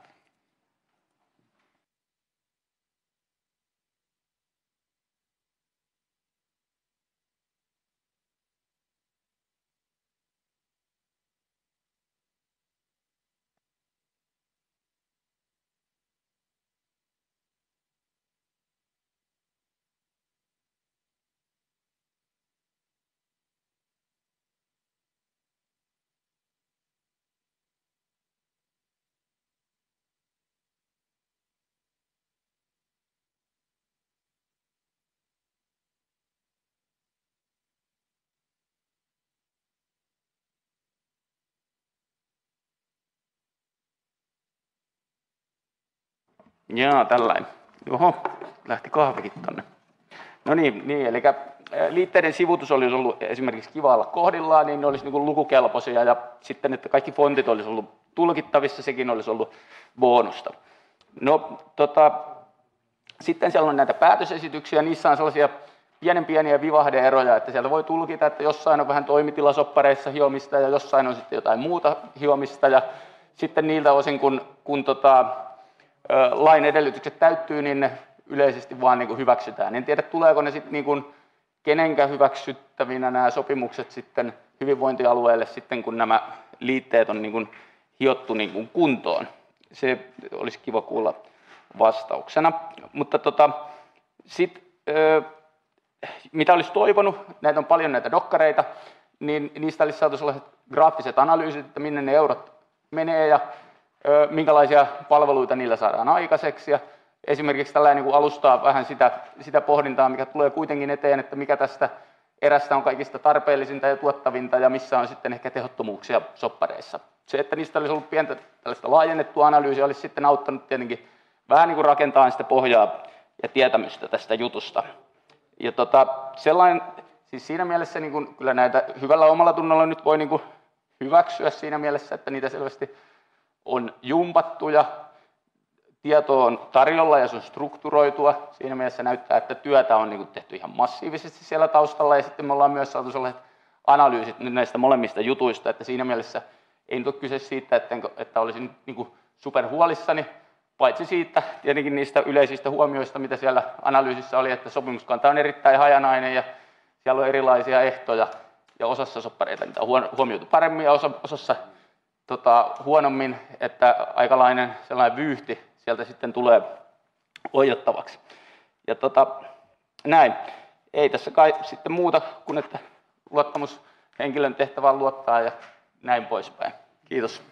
Jaa, tällainen. Oho, lähti kahvikin tonne. No niin, niin eli liitteiden sivutus olisi ollut esimerkiksi kiva olla kohdillaan, niin ne olisi niin kuin lukukelpoisia ja sitten, että kaikki fontit olisi ollut tulkittavissa, sekin olisi ollut bonusta. No, tota, sitten siellä on näitä päätösesityksiä, niissä on sellaisia pienen pieniä vivahde-eroja, että sieltä voi tulkita, että jossain on vähän toimitilasoppareissa hiomista ja jossain on sitten jotain muuta hiomista ja sitten niiltä osin, kun, kun tota, lain edellytykset täyttyy, niin ne yleisesti vaan niin kuin hyväksytään. En tiedä, tuleeko ne sitten niin kuin kenenkä hyväksyttävinä nämä sopimukset sitten hyvinvointialueelle sitten, kun nämä liitteet on niin kuin hiottu niin kuin kuntoon. Se olisi kiva kuulla vastauksena. Mutta tota, sit, ö, mitä olisi toivonut, näitä on paljon näitä dokkareita, niin niistä olisi saatu sellaiset graafiset analyysit, että minne ne eurot menee ja ö, minkälaisia palveluita niillä saadaan aikaiseksi. Ja esimerkiksi tällainen niin kuin alustaa vähän sitä, sitä pohdintaa, mikä tulee kuitenkin eteen, että mikä tästä erästä on kaikista tarpeellisinta ja tuottavinta ja missä on sitten ehkä tehottomuuksia soppareissa. Se, että niistä olisi ollut pientä tällaista laajennettua analyysiä, olisi sitten auttanut tietenkin vähän niin kuin rakentamaan sitä pohjaa ja tietämystä tästä jutusta. Ja tota, sellainen, siis siinä mielessä niin kuin, kyllä näitä hyvällä omalla tunnolla nyt voi niin kuin hyväksyä siinä mielessä, että niitä selvästi on jumpattu ja tieto on tarjolla ja se on strukturoitua. Siinä mielessä näyttää, että työtä on niin kuin tehty ihan massiivisesti siellä taustalla ja sitten me ollaan myös saatu sellaiset analyysit nyt näistä molemmista jutuista, että siinä mielessä ei nyt ole kyse siitä, että, että olisin niin kuin superhuolissani, paitsi siitä tietenkin niistä yleisistä huomioista, mitä siellä analyysissä oli, että sopimuskanta on erittäin hajanainen ja siellä on erilaisia ehtoja ja osassa soppareita niitä on huomioitu paremmin ja osassa tota, huonommin, että aikalainen sellainen vyyhti sieltä sitten tulee oijottavaksi. Ja tota, näin. Ei tässä kai sitten muuta kuin, että luottamushenkilön tehtävään luottaa ja näin poispäin. Kiitos.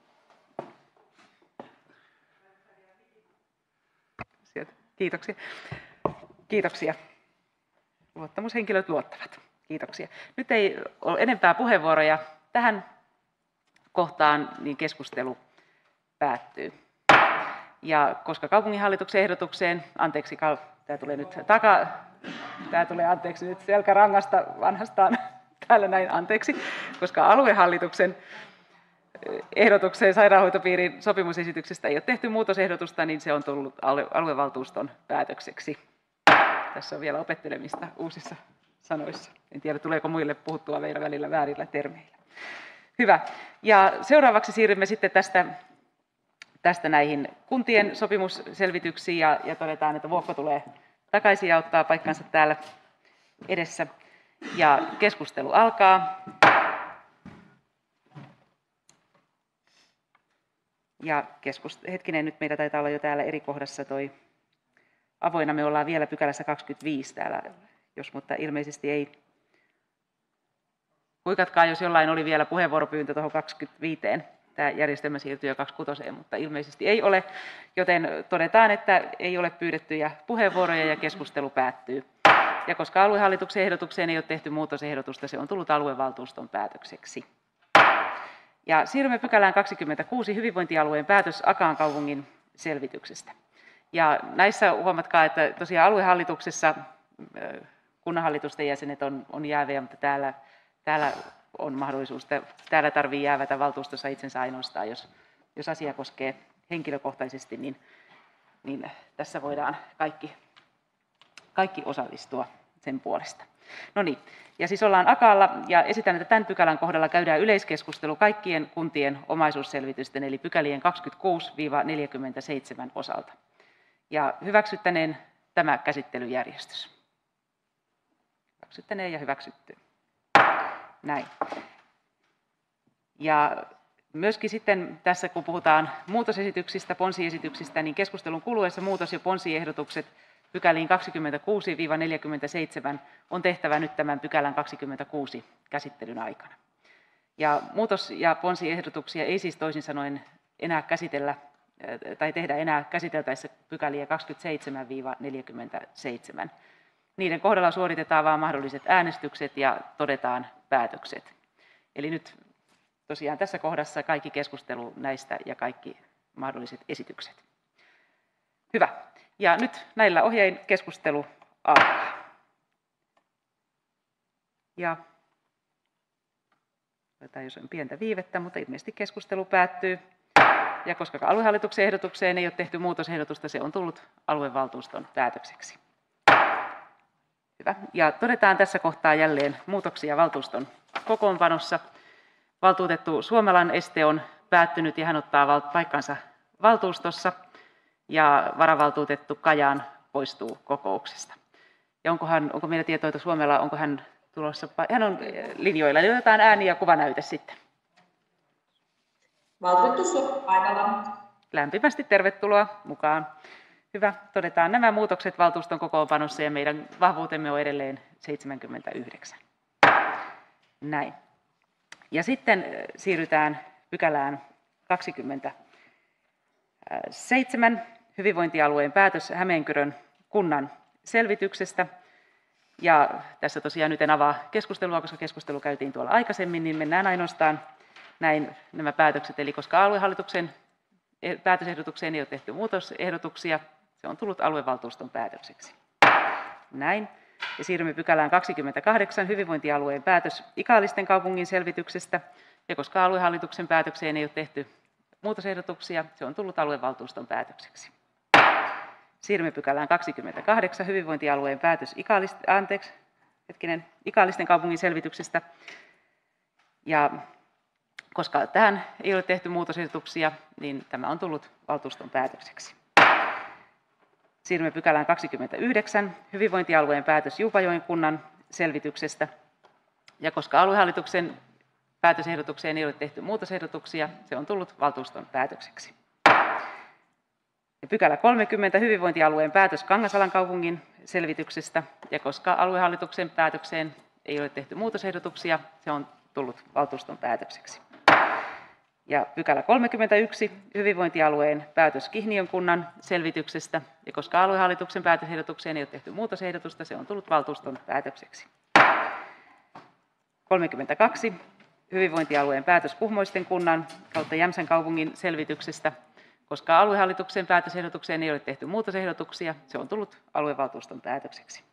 Kiitoksia. Kiitoksia. Luottamushenkilöt luottavat. Kiitoksia. Nyt ei ole enempää puheenvuoroja tähän kohtaan, niin keskustelu päättyy. Ja koska kaupunginhallituksen ehdotukseen, anteeksi, tämä tulee nyt taka, tämä tulee anteeksi nyt selkärangasta vanhastaan, täällä näin anteeksi, koska aluehallituksen ehdotukseen sairaanhoitopiirin sopimusesityksestä ei ole tehty muutosehdotusta, niin se on tullut aluevaltuuston päätökseksi. Tässä on vielä opettelemista uusissa sanoissa. En tiedä, tuleeko muille puhuttua meillä välillä väärillä termeillä. Hyvä. Ja seuraavaksi siirrymme sitten tästä, tästä näihin kuntien sopimusselvityksiin ja, ja todetaan, että Vuokko tulee takaisin ja ottaa paikkansa täällä edessä. Ja keskustelu alkaa. Ja keskust- hetkinen, nyt meillä taitaa olla jo täällä eri kohdassa toi avoinna. Me ollaan vielä pykälässä kaksikymmentäviisi täällä, jos, mutta ilmeisesti ei. Kuikatkaa, jos jollain oli vielä puheenvuoropyyntö tuohon kaksikymmentäviisi. Tämä järjestelmä siirtyy jo kaksikymmentäkuusi, mutta ilmeisesti ei ole, joten todetaan, että ei ole pyydettyjä puheenvuoroja ja keskustelu päättyy. Ja koska aluehallituksen ehdotukseen ei ole tehty muutosehdotusta, se on tullut aluevaltuuston päätökseksi. Ja siirrymme pykälään kaksikymmentäkuusi, hyvinvointialueen päätös Akaan kaupungin selvityksestä. Ja näissä huomatkaa, että tosiaan aluehallituksessa kunnanhallitusten jäsenet on, on jäävejä, mutta täällä, täällä on mahdollisuus, että täällä tarvitsee jäävätä valtuustossa itsensä ainoastaan, jos, jos asia koskee henkilökohtaisesti, niin, niin tässä voidaan kaikki, kaikki osallistua sen puolesta. No niin, ja siis ollaan Akaalla ja esitän, että tämän pykälän kohdalla käydään yleiskeskustelu kaikkien kuntien omaisuusselvitysten, eli pykälien kaksikymmentäkuusi neljäkymmentäseitsemän osalta. Ja hyväksyttäneen tämä käsittelyjärjestys. Hyväksyttäneen ja hyväksytty. Näin. Ja myöskin sitten tässä, kun puhutaan muutosesityksistä, ponsiesityksistä, niin keskustelun kuluessa muutos- ja ponsiehdotukset pykäliin kaksikymmentäkuusi neljäkymmentäseitsemän on tehtävä nyt tämän pykälän kaksikymmentäkuusi käsittelyn aikana. Ja muutos- ja ponsiehdotuksia ei siis toisin sanoen enää käsitellä tai tehdä enää käsiteltäessä pykäliä kaksikymmentäseitsemän neljäkymmentäseitsemän. Niiden kohdalla suoritetaan vain mahdolliset äänestykset ja todetaan päätökset. Eli nyt tosiaan tässä kohdassa kaikki keskustelu näistä ja kaikki mahdolliset esitykset. Hyvä. Ja nyt näillä ohjein keskustelu alkaa. Ja otetaan jos on pientä viivettä, mutta ilmeisesti keskustelu päättyy. Ja koska aluehallituksen ehdotukseen ei ole tehty muutosehdotusta, se on tullut aluevaltuuston päätökseksi. Hyvä. Ja todetaan tässä kohtaa jälleen muutoksia valtuuston kokoonpanossa. Valtuutettu Suomelan este on päättynyt ja hän ottaa paikkansa valtuustossa. Ja varavaltuutettu Kajaan poistuu kokouksesta. Ja onkohan, onko meillä tietoa, että Suomela, onko hän tulossa? Hän on linjoilla, eli otetaan ääni ja kuvanäyte sitten.
Valtuutettu Suomela paikalla.
Lämpimästi tervetuloa mukaan. Hyvä. Todetaan nämä muutokset valtuuston kokoonpanossa ja meidän vahvuutemme on edelleen seitsemänkymmentäyhdeksän. Näin. Ja sitten siirrytään pykälään kaksikymmentäseitsemän. Hyvinvointialueen päätös Hämeenkyrön kunnan selvityksestä. Ja tässä tosiaan nyt en avaa keskustelua, koska keskustelu käytiin tuolla aikaisemmin, niin mennään ainoastaan näin nämä päätökset. Eli koska aluehallituksen päätösehdotukseen ei ole tehty muutosehdotuksia, se on tullut aluevaltuuston päätökseksi. Näin. Ja siirrymme pykälään kaksikymmentäkahdeksan, hyvinvointialueen päätös Ikaalisten kaupungin selvityksestä. Ja koska aluehallituksen päätökseen ei ole tehty muutosehdotuksia, se on tullut aluevaltuuston päätökseksi. Siirrymme pykälään kaksikymmentäkahdeksan, hyvinvointialueen päätös Ikaalist, anteeksi, hetkinen, Ikaalisten kaupungin selvityksestä. Ja koska tähän ei ole tehty muutosehdotuksia, niin tämä on tullut valtuuston päätökseksi. Siirrymme pykälään kaksikymmentäyhdeksän, hyvinvointialueen päätös Juupajoen kunnan selvityksestä. Ja koska aluehallituksen päätösehdotukseen ei ole tehty muutosehdotuksia, se on tullut valtuuston päätökseksi. Ja pykälä kolmekymmentä, hyvinvointialueen päätös Kangasalan kaupungin selvityksestä. Ja koska aluehallituksen päätökseen ei ole tehty muutosehdotuksia, se on tullut valtuuston päätökseksi. Ja pykälä kolmekymmentäyksi, hyvinvointialueen päätös Kihniön kunnan selvityksestä. Ja koska aluehallituksen päätösehdotukseen ei ole tehty muutosehdotusta, se on tullut valtuuston päätökseksi. kolmekymmentäkaksi, hyvinvointialueen päätös Kuhmoisten kunnan kautta Jämsän kaupungin selvityksestä. Koska aluehallituksen päätösehdotukseen ei ole tehty muutosehdotuksia, se on tullut aluevaltuuston päätökseksi.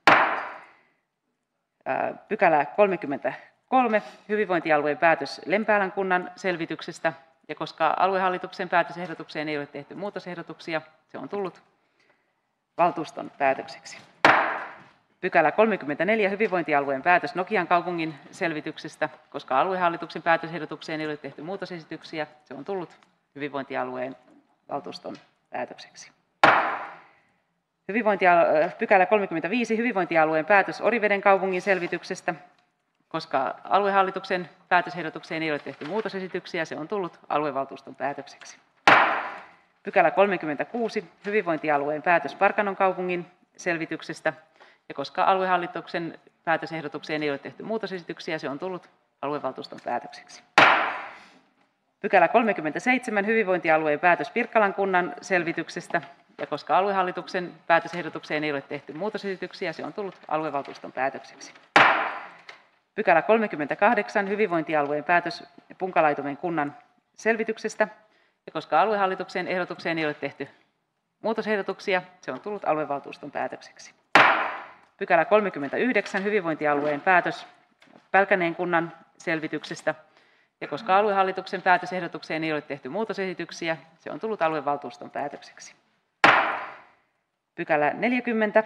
Pykälä kolmekymmentäkolme, hyvinvointialueen päätös Lempäälän kunnan selvityksestä. Ja koska aluehallituksen päätösehdotukseen ei ole tehty muutosehdotuksia, se on tullut valtuuston päätökseksi. Pykälä kolmekymmentäneljä, hyvinvointialueen päätös Nokian kaupungin selvityksestä. Koska aluehallituksen päätösehdotukseen ei ole tehty muutosesityksiä, se on tullut hyvinvointialueen valtuuston päätökseksi. Hyvinvointialue, pykälä kolmekymmentäviisi, hyvinvointialueen päätös Oriveden kaupungin selvityksestä. Koska aluehallituksen päätösehdotukseen ei ole tehty muutosesityksiä, se on tullut aluevaltuuston päätökseksi. Pykälä kolmekymmentäkuusi, hyvinvointialueen päätös Parkanon kaupungin selvityksestä. Ja koska aluehallituksen päätösehdotukseen ei ole tehty muutosesityksiä, se on tullut aluevaltuuston päätökseksi. Pykälä kolmekymmentäseitsemän, hyvinvointialueen päätös Pirkkalan kunnan selvityksestä. Ja koska aluehallituksen päätösehdotukseen ei ole tehty muutosesityksiä, se on tullut aluevaltuuston päätökseksi. Pykälä kolmekymmentäkahdeksan, hyvinvointialueen päätös Punkalaitumen kunnan selvityksestä. Ja koska aluehallituksen ehdotukseen ei ole tehty muutosehdotuksia, se on tullut aluevaltuuston päätökseksi. Pykälä kolmekymmentäyhdeksän, hyvinvointialueen päätös Pälkäneen kunnan selvityksestä. Ja koska aluehallituksen päätösehdotukseen ei ole tehty muutosesityksiä, se on tullut aluevaltuuston päätökseksi. Pykälä neljäkymmentä.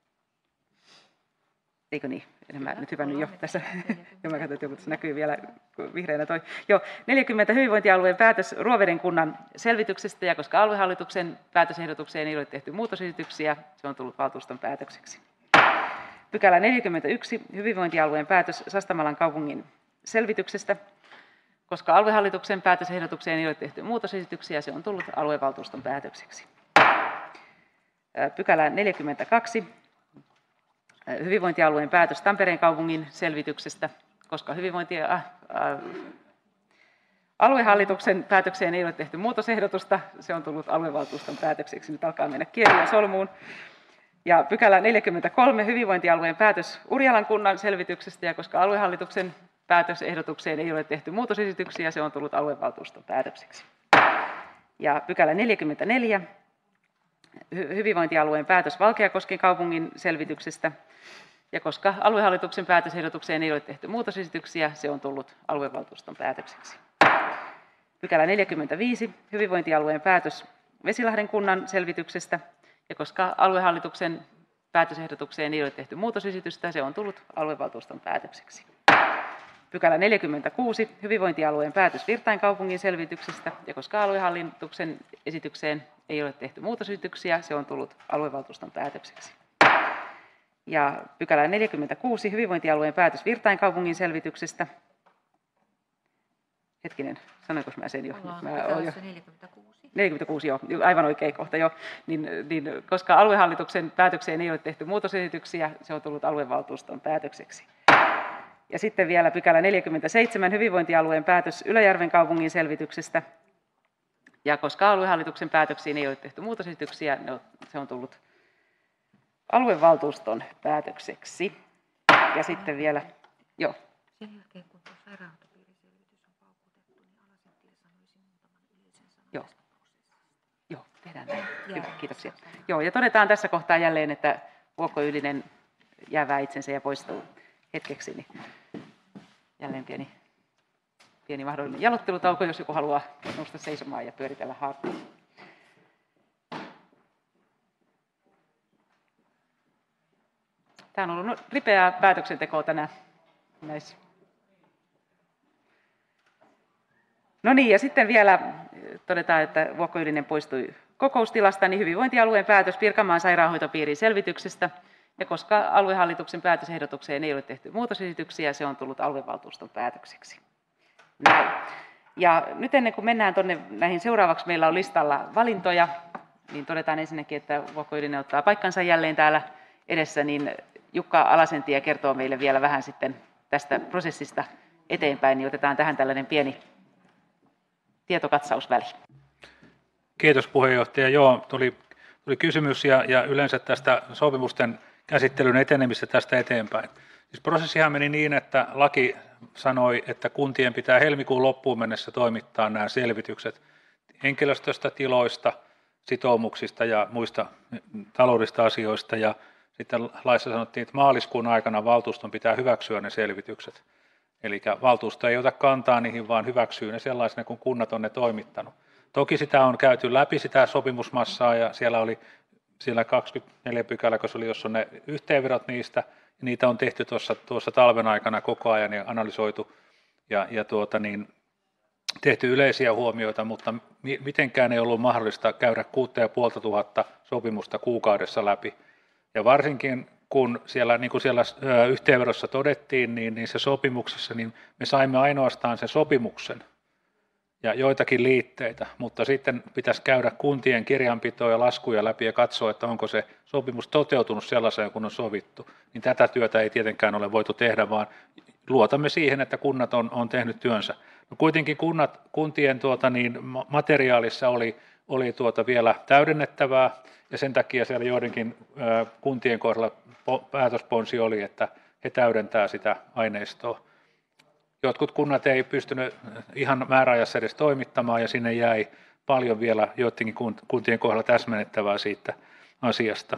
Eikö niin? En mä nyt hypännyt jo tässä. Jo mä katsoin, että joku näkyy vielä vihreänä toi. Joo, neljäkymmentä, hyvinvointialueen päätös Ruoveden kunnan selvityksestä. Ja koska aluehallituksen päätösehdotukseen ei ole tehty muutosesityksiä, se on tullut valtuuston päätökseksi. Pykälä neljäkymmentäyksi, hyvinvointialueen päätös Sastamalan kaupungin selvityksestä. Koska aluehallituksen päätösehdotukseen ei ole tehty muutosesityksiä, se on tullut aluevaltuuston päätökseksi. Pykälä neljäkymmentäkaksi, hyvinvointialueen päätös Tampereen kaupungin selvityksestä. Koska hyvinvointi, äh, äh, aluehallituksen päätökseen ei ole tehty muutosehdotusta, se on tullut aluevaltuuston päätökseksi. Nyt alkaa mennä kieliä solmuun. Ja pykälä neljäkymmentäkolme, hyvinvointialueen päätös Urjalan kunnan selvityksestä. Ja koska aluehallituksen päätösehdotukseen ei ole tehty muutosesityksiä, se on tullut aluevaltuuston päätökseksi. Ja pykälä neljäkymmentäneljä, hyvinvointialueen päätös Valkeakosken kaupungin selvityksestä. Ja koska aluehallituksen päätösehdotukseen ei ole tehty muutosesityksiä, se on tullut aluevaltuuston päätökseksi. Pykälä neljäkymmentäviisi, hyvinvointialueen päätös Vesilahden kunnan selvityksestä. Ja koska aluehallituksen päätösehdotukseen ei ole tehty muutosesitystä, se on tullut aluevaltuuston päätökseksi. Pykälä neljäkymmentäkuusi, hyvinvointialueen päätös Virtain kaupungin selvityksestä. Ja koska aluehallituksen esitykseen ei ole tehty muutosesityksiä, se on tullut aluevaltuuston päätökseksi. Ja pykälä neljäkymmentäkuusi, hyvinvointialueen päätös Virtain kaupungin selvityksestä. Hetkinen, sanoinko mä sen jo? Mä oon jo. neljäkymmentäkuusi. neljäkymmentäkuusi, joo, aivan oikein kohta jo. Niin, niin, koska aluehallituksen päätökseen ei ole tehty muutosesityksiä, se on tullut aluevaltuuston päätökseksi. Ja sitten vielä pykälä neljäkymmentäseitsemän, hyvinvointialueen päätös Ylöjärven kaupungin selvityksestä. Ja koska aluehallituksen päätöksiin ei ole tehty muutosesityksiä, se on tullut aluevaltuuston päätökseksi. Ja sitten vielä, joo.
Sen jälkeen, kun tuo sairaanhoitopiiriselvitys on paukutettu, niin Alasentille sanoisin muutaman yleisen sanan.
Joo. Joo, tehdään näin. Hyvä, kiitoksia. Joo, ja todetaan tässä kohtaa jälleen, että Vuokko Ylinen jäävää itsensä ja poistuu hetkeksi. Niin jälleen pieni, pieni mahdollinen jalottelutauko, jos joku haluaa nousta seisomaan ja pyöritellä harteilla. Tämä on ollut ripeää päätöksentekoa tänään näissä. No niin, ja sitten vielä todetaan, että Vuokko Ylinen poistui kokoustilasta, niin hyvinvointialueen päätös Pirkanmaan sairaanhoitopiirin selvityksestä. Ja koska aluehallituksen päätösehdotukseen ei ole tehty muutosesityksiä, se on tullut aluevaltuuston päätökseksi. Näin. Ja nyt ennen kuin mennään tuonne näihin seuraavaksi, meillä on listalla valintoja, niin todetaan ensinnäkin, että Vuokko Ylinen ottaa paikkansa jälleen täällä edessä, niin Jukka Alasentie kertoo meille vielä vähän sitten tästä prosessista eteenpäin, niin otetaan tähän tällainen pieni tietokatsausväli.
Kiitos puheenjohtaja. Joo, tuli, tuli kysymys ja, ja yleensä tästä sopimusten käsittelyn etenemistä tästä eteenpäin. Siis prosessihan meni niin, että laki sanoi, että kuntien pitää helmikuun loppuun mennessä toimittaa nämä selvitykset henkilöstöstä, tiloista, sitoumuksista ja muista taloudellisista asioista. Ja sitten laissa sanottiin, että maaliskuun aikana valtuuston pitää hyväksyä ne selvitykset. Eli valtuusto ei ota kantaa niihin, vaan hyväksyy ne sellaisena, kun kunnat on ne toimittanut. Toki sitä on käyty läpi, sitä sopimusmassaa, ja siellä oli siellä kaksikymmentäneljä pykälä, kun se oli, jos on ne yhteenvedot niistä, ja niitä on tehty tuossa, tuossa talven aikana koko ajan ja analysoitu, ja, ja tuota niin, tehty yleisiä huomioita, mutta mitenkään ei ollut mahdollista käydä kuusi ja puolta tuhatta sopimusta kuukaudessa läpi. Ja varsinkin kun siellä, niin kuin siellä yhteenvedossa todettiin, niin, niin se sopimuksessa, niin me saimme ainoastaan sen sopimuksen ja joitakin liitteitä, mutta sitten pitäisi käydä kuntien kirjanpitoa ja laskuja läpi ja katsoa, että onko se sopimus toteutunut sellaiseen, kun on sovittu. Niin tätä työtä ei tietenkään ole voitu tehdä, vaan luotamme siihen, että kunnat on, on tehnyt työnsä. No kuitenkin kunnat, kuntien tuota niin, materiaalissa oli, oli tuota vielä täydennettävää, ja sen takia siellä joidenkin ä, kuntien kohdalla päätösponsi oli, että he täydentää sitä aineistoa. Jotkut kunnat ei pystynyt ihan määräajassa edes toimittamaan, ja sinne jäi paljon vielä joidenkin kuntien kohdalla täsmennettävää siitä asiasta.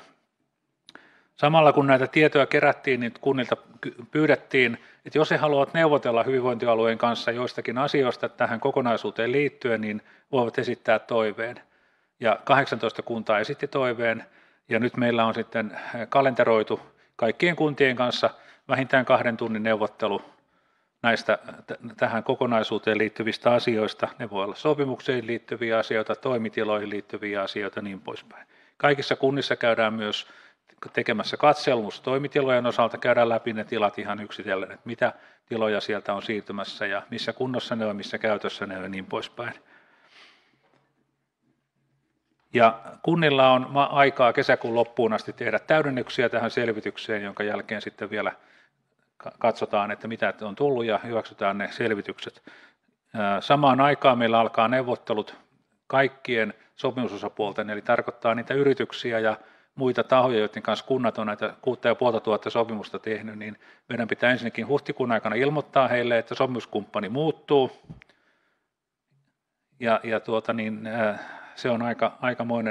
Samalla kun näitä tietoja kerättiin, niin kunnilta pyydettiin, että jos he haluavat neuvotella hyvinvointialueen kanssa joistakin asioista tähän kokonaisuuteen liittyen, niin voivat esittää toiveen. Ja kahdeksantoista kuntaa esitti toiveen, ja nyt meillä on sitten kalenteroitu kaikkien kuntien kanssa vähintään kahden tunnin neuvottelu näistä t- tähän kokonaisuuteen liittyvistä asioista. Ne voi olla sopimukseen liittyviä asioita, toimitiloihin liittyviä asioita ja niin poispäin. Kaikissa kunnissa käydään myös tekemässä katselmus toimitilojen osalta, käydään läpi ne tilat ihan yksitellen, että mitä tiloja sieltä on siirtymässä ja missä kunnossa ne on, missä käytössä ne on ja niin poispäin. Ja kunnilla on aikaa kesäkuun loppuun asti tehdä täydennyksiä tähän selvitykseen, jonka jälkeen sitten vielä katsotaan, että mitä on tullut ja hyväksytään ne selvitykset. Samaan aikaan meillä alkaa neuvottelut kaikkien sopimusosapuolten, eli tarkoittaa niitä yrityksiä ja muita tahoja, joiden kanssa kunnat on näitä kuusi ja puolta tuhatta sopimusta tehnyt, niin meidän pitää ensinnäkin huhtikuun aikana ilmoittaa heille, että sopimuskumppani muuttuu. Ja, ja tuota niin, se on aika, aikamoinen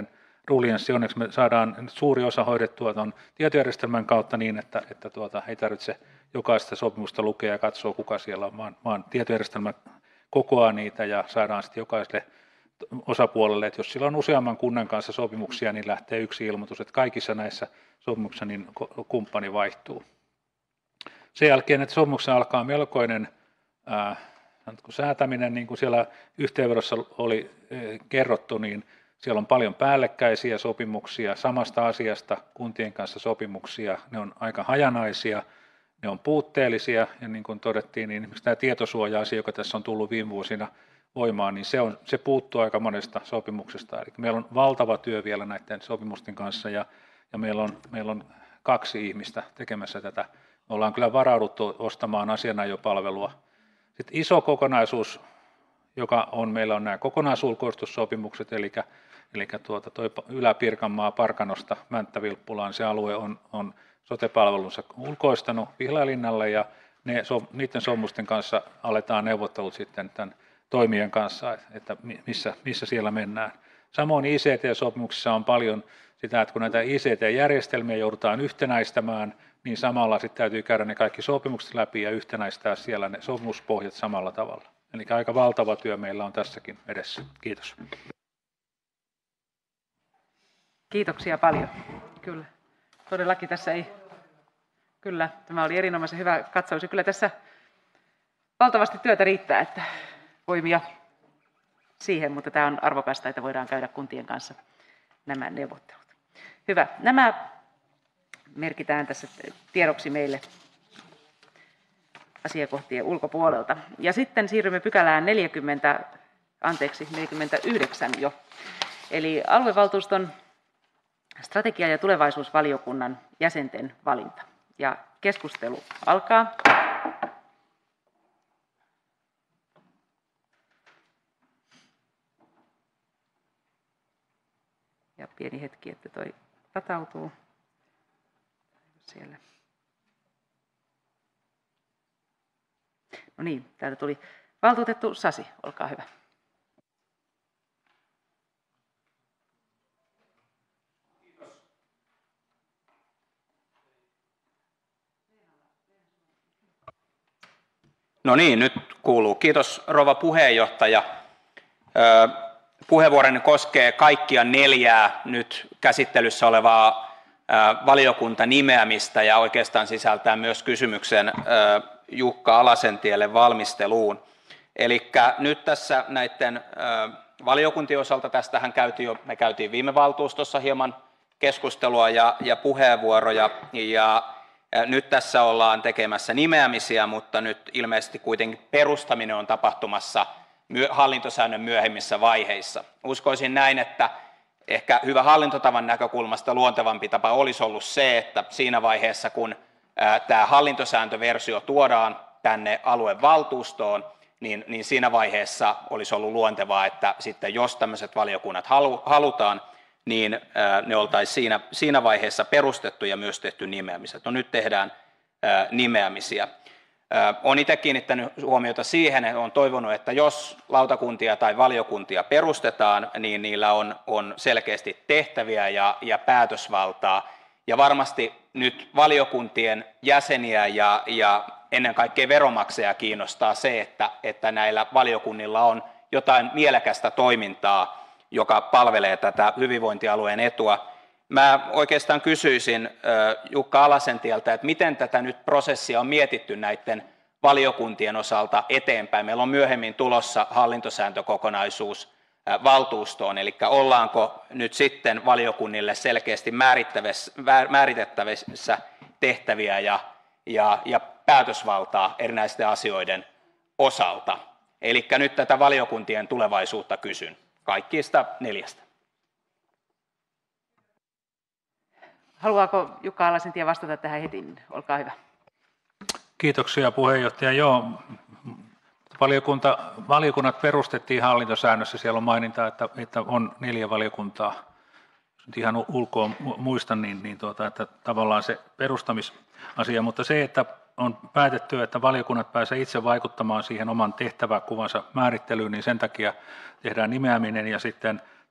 ruljanssi. Onneksi me saadaan suuri osa hoidettua tuon tietojärjestelmän kautta niin, että, että tuota, ei tarvitse jokaista sopimusta lukea ja katsoa, kuka siellä on, vaan, vaan tietojärjestelmä kokoaa niitä ja saadaan sitten jokaiselle osapuolelle, että jos sillä on useamman kunnan kanssa sopimuksia, niin lähtee yksi ilmoitus, että kaikissa näissä sopimuksissa niin kumppani vaihtuu. Sen jälkeen, että sopimuksessa alkaa melkoinen ää, säätäminen, niin kuin siellä yhteenvedossa oli ää, kerrottu, niin siellä on paljon päällekkäisiä sopimuksia samasta asiasta, kuntien kanssa sopimuksia, ne on aika hajanaisia, ne on puutteellisia, ja niin kuin todettiin, niin esimerkiksi tämä tietosuoja-asia, joka tässä on tullut viime vuosina voimaan, niin se, on, se puuttuu aika monesta sopimuksesta. Eli meillä on valtava työ vielä näiden sopimusten kanssa, ja, ja meillä, on, meillä on kaksi ihmistä tekemässä tätä. Me ollaan kyllä varauduttu ostamaan asianajopalvelua. Sitten iso kokonaisuus, joka on, meillä on nämä kokonaisulkoistussopimukset, eli, eli tuota, toi Ylä-Pirkanmaa Parkanosta Mänttä-Vilppulaan, se alue on, on sote-palvelunsa ulkoistanut Pihlajalinnalle, ja ne, so, niiden sopimusten kanssa aletaan neuvottelut sitten tämän toimijan kanssa, että missä, missä siellä mennään. Samoin I C T-sopimuksissa on paljon sitä, että kun näitä I C T-järjestelmiä joudutaan yhtenäistämään, niin samalla sitten täytyy käydä ne kaikki sopimukset läpi ja yhtenäistää siellä ne sopimuspohjat samalla tavalla. Eli aika valtava työ meillä on tässäkin edessä. Kiitos.
Kiitoksia paljon. Kyllä, todellakin tässä ei, kyllä, tämä oli erinomaisen hyvä katsaus. Ja kyllä tässä valtavasti työtä riittää, että voimia siihen, mutta tämä on arvokasta, että voidaan käydä kuntien kanssa nämä neuvottelut. Hyvä. Nämä merkitään tässä tiedoksi meille asiakohtien ulkopuolelta. Ja sitten siirrymme pykälään neljäkymmentä, anteeksi, neljäkymmentäyhdeksän jo. Eli aluevaltuuston strategia- ja tulevaisuusvaliokunnan jäsenten valinta. Ja keskustelu alkaa. Ja pieni hetki, että toi latautuu siellä. No niin, täältä tuli valtuutettu Sasi, olkaa hyvä.
No niin, nyt kuuluu. Kiitos rouva puheenjohtaja. Puheenvuoroni koskee kaikkia neljää nyt käsittelyssä olevaa valiokuntanimeämistä ja oikeastaan sisältää myös kysymyksen Jukka Alasentielle valmisteluun. Eli nyt tässä näiden valiokuntien osalta, tästähän käytiin jo, me käytiin viime valtuustossa hieman keskustelua ja, ja puheenvuoroja, ja nyt tässä ollaan tekemässä nimeämisiä, mutta nyt ilmeisesti kuitenkin perustaminen on tapahtumassa hallintosäännön myöhemmissä vaiheissa. Uskoisin näin, että ehkä hyvä hallintotavan näkökulmasta luontevampi tapa olisi ollut se, että siinä vaiheessa, kun tämä hallintosääntöversio tuodaan tänne aluevaltuustoon, niin, niin siinä vaiheessa olisi ollut luontevaa, että sitten jos tämmöiset valiokunnat halu, halutaan, niin ne oltaisiin siinä, siinä vaiheessa perustettu ja myös tehty nimeämiset. No nyt tehdään nimeämisiä. Olen itse kiinnittänyt huomiota siihen, että olen toivonut, että jos lautakuntia tai valiokuntia perustetaan, niin niillä on, on selkeästi tehtäviä ja, ja päätösvaltaa. Ja varmasti nyt valiokuntien jäseniä ja, ja ennen kaikkea veronmaksajia kiinnostaa se, että, että näillä valiokunnilla on jotain mielekästä toimintaa, joka palvelee tätä hyvinvointialueen etua. Mä oikeastaan kysyisin Jukka Alasentieltä, että miten tätä nyt prosessia on mietitty näiden valiokuntien osalta eteenpäin. Meillä on myöhemmin tulossa hallintosääntökokonaisuus valtuustoon, eli ollaanko nyt sitten valiokunnille selkeästi määritettävissä tehtäviä ja, ja, ja päätösvaltaa erinäisten asioiden osalta. Eli nyt tätä valiokuntien tulevaisuutta kysyn kaikista neljästä.
Haluaako Jukka Alasentie vastata tähän heti? Olkaa hyvä.
Kiitoksia puheenjohtaja. Joo, valiokunta, valiokunnat perustettiin hallintosäännössä. Siellä on maininta, että, että on neljä valiokuntaa. Jos nyt ihan ulkoa muistan, niin, niin tuota, että tavallaan se perustamisasia, mutta se, että on päätetty, että valiokunnat pääsevät itse vaikuttamaan siihen oman tehtäväkuvansa määrittelyyn, niin sen takia tehdään nimeäminen ja sitten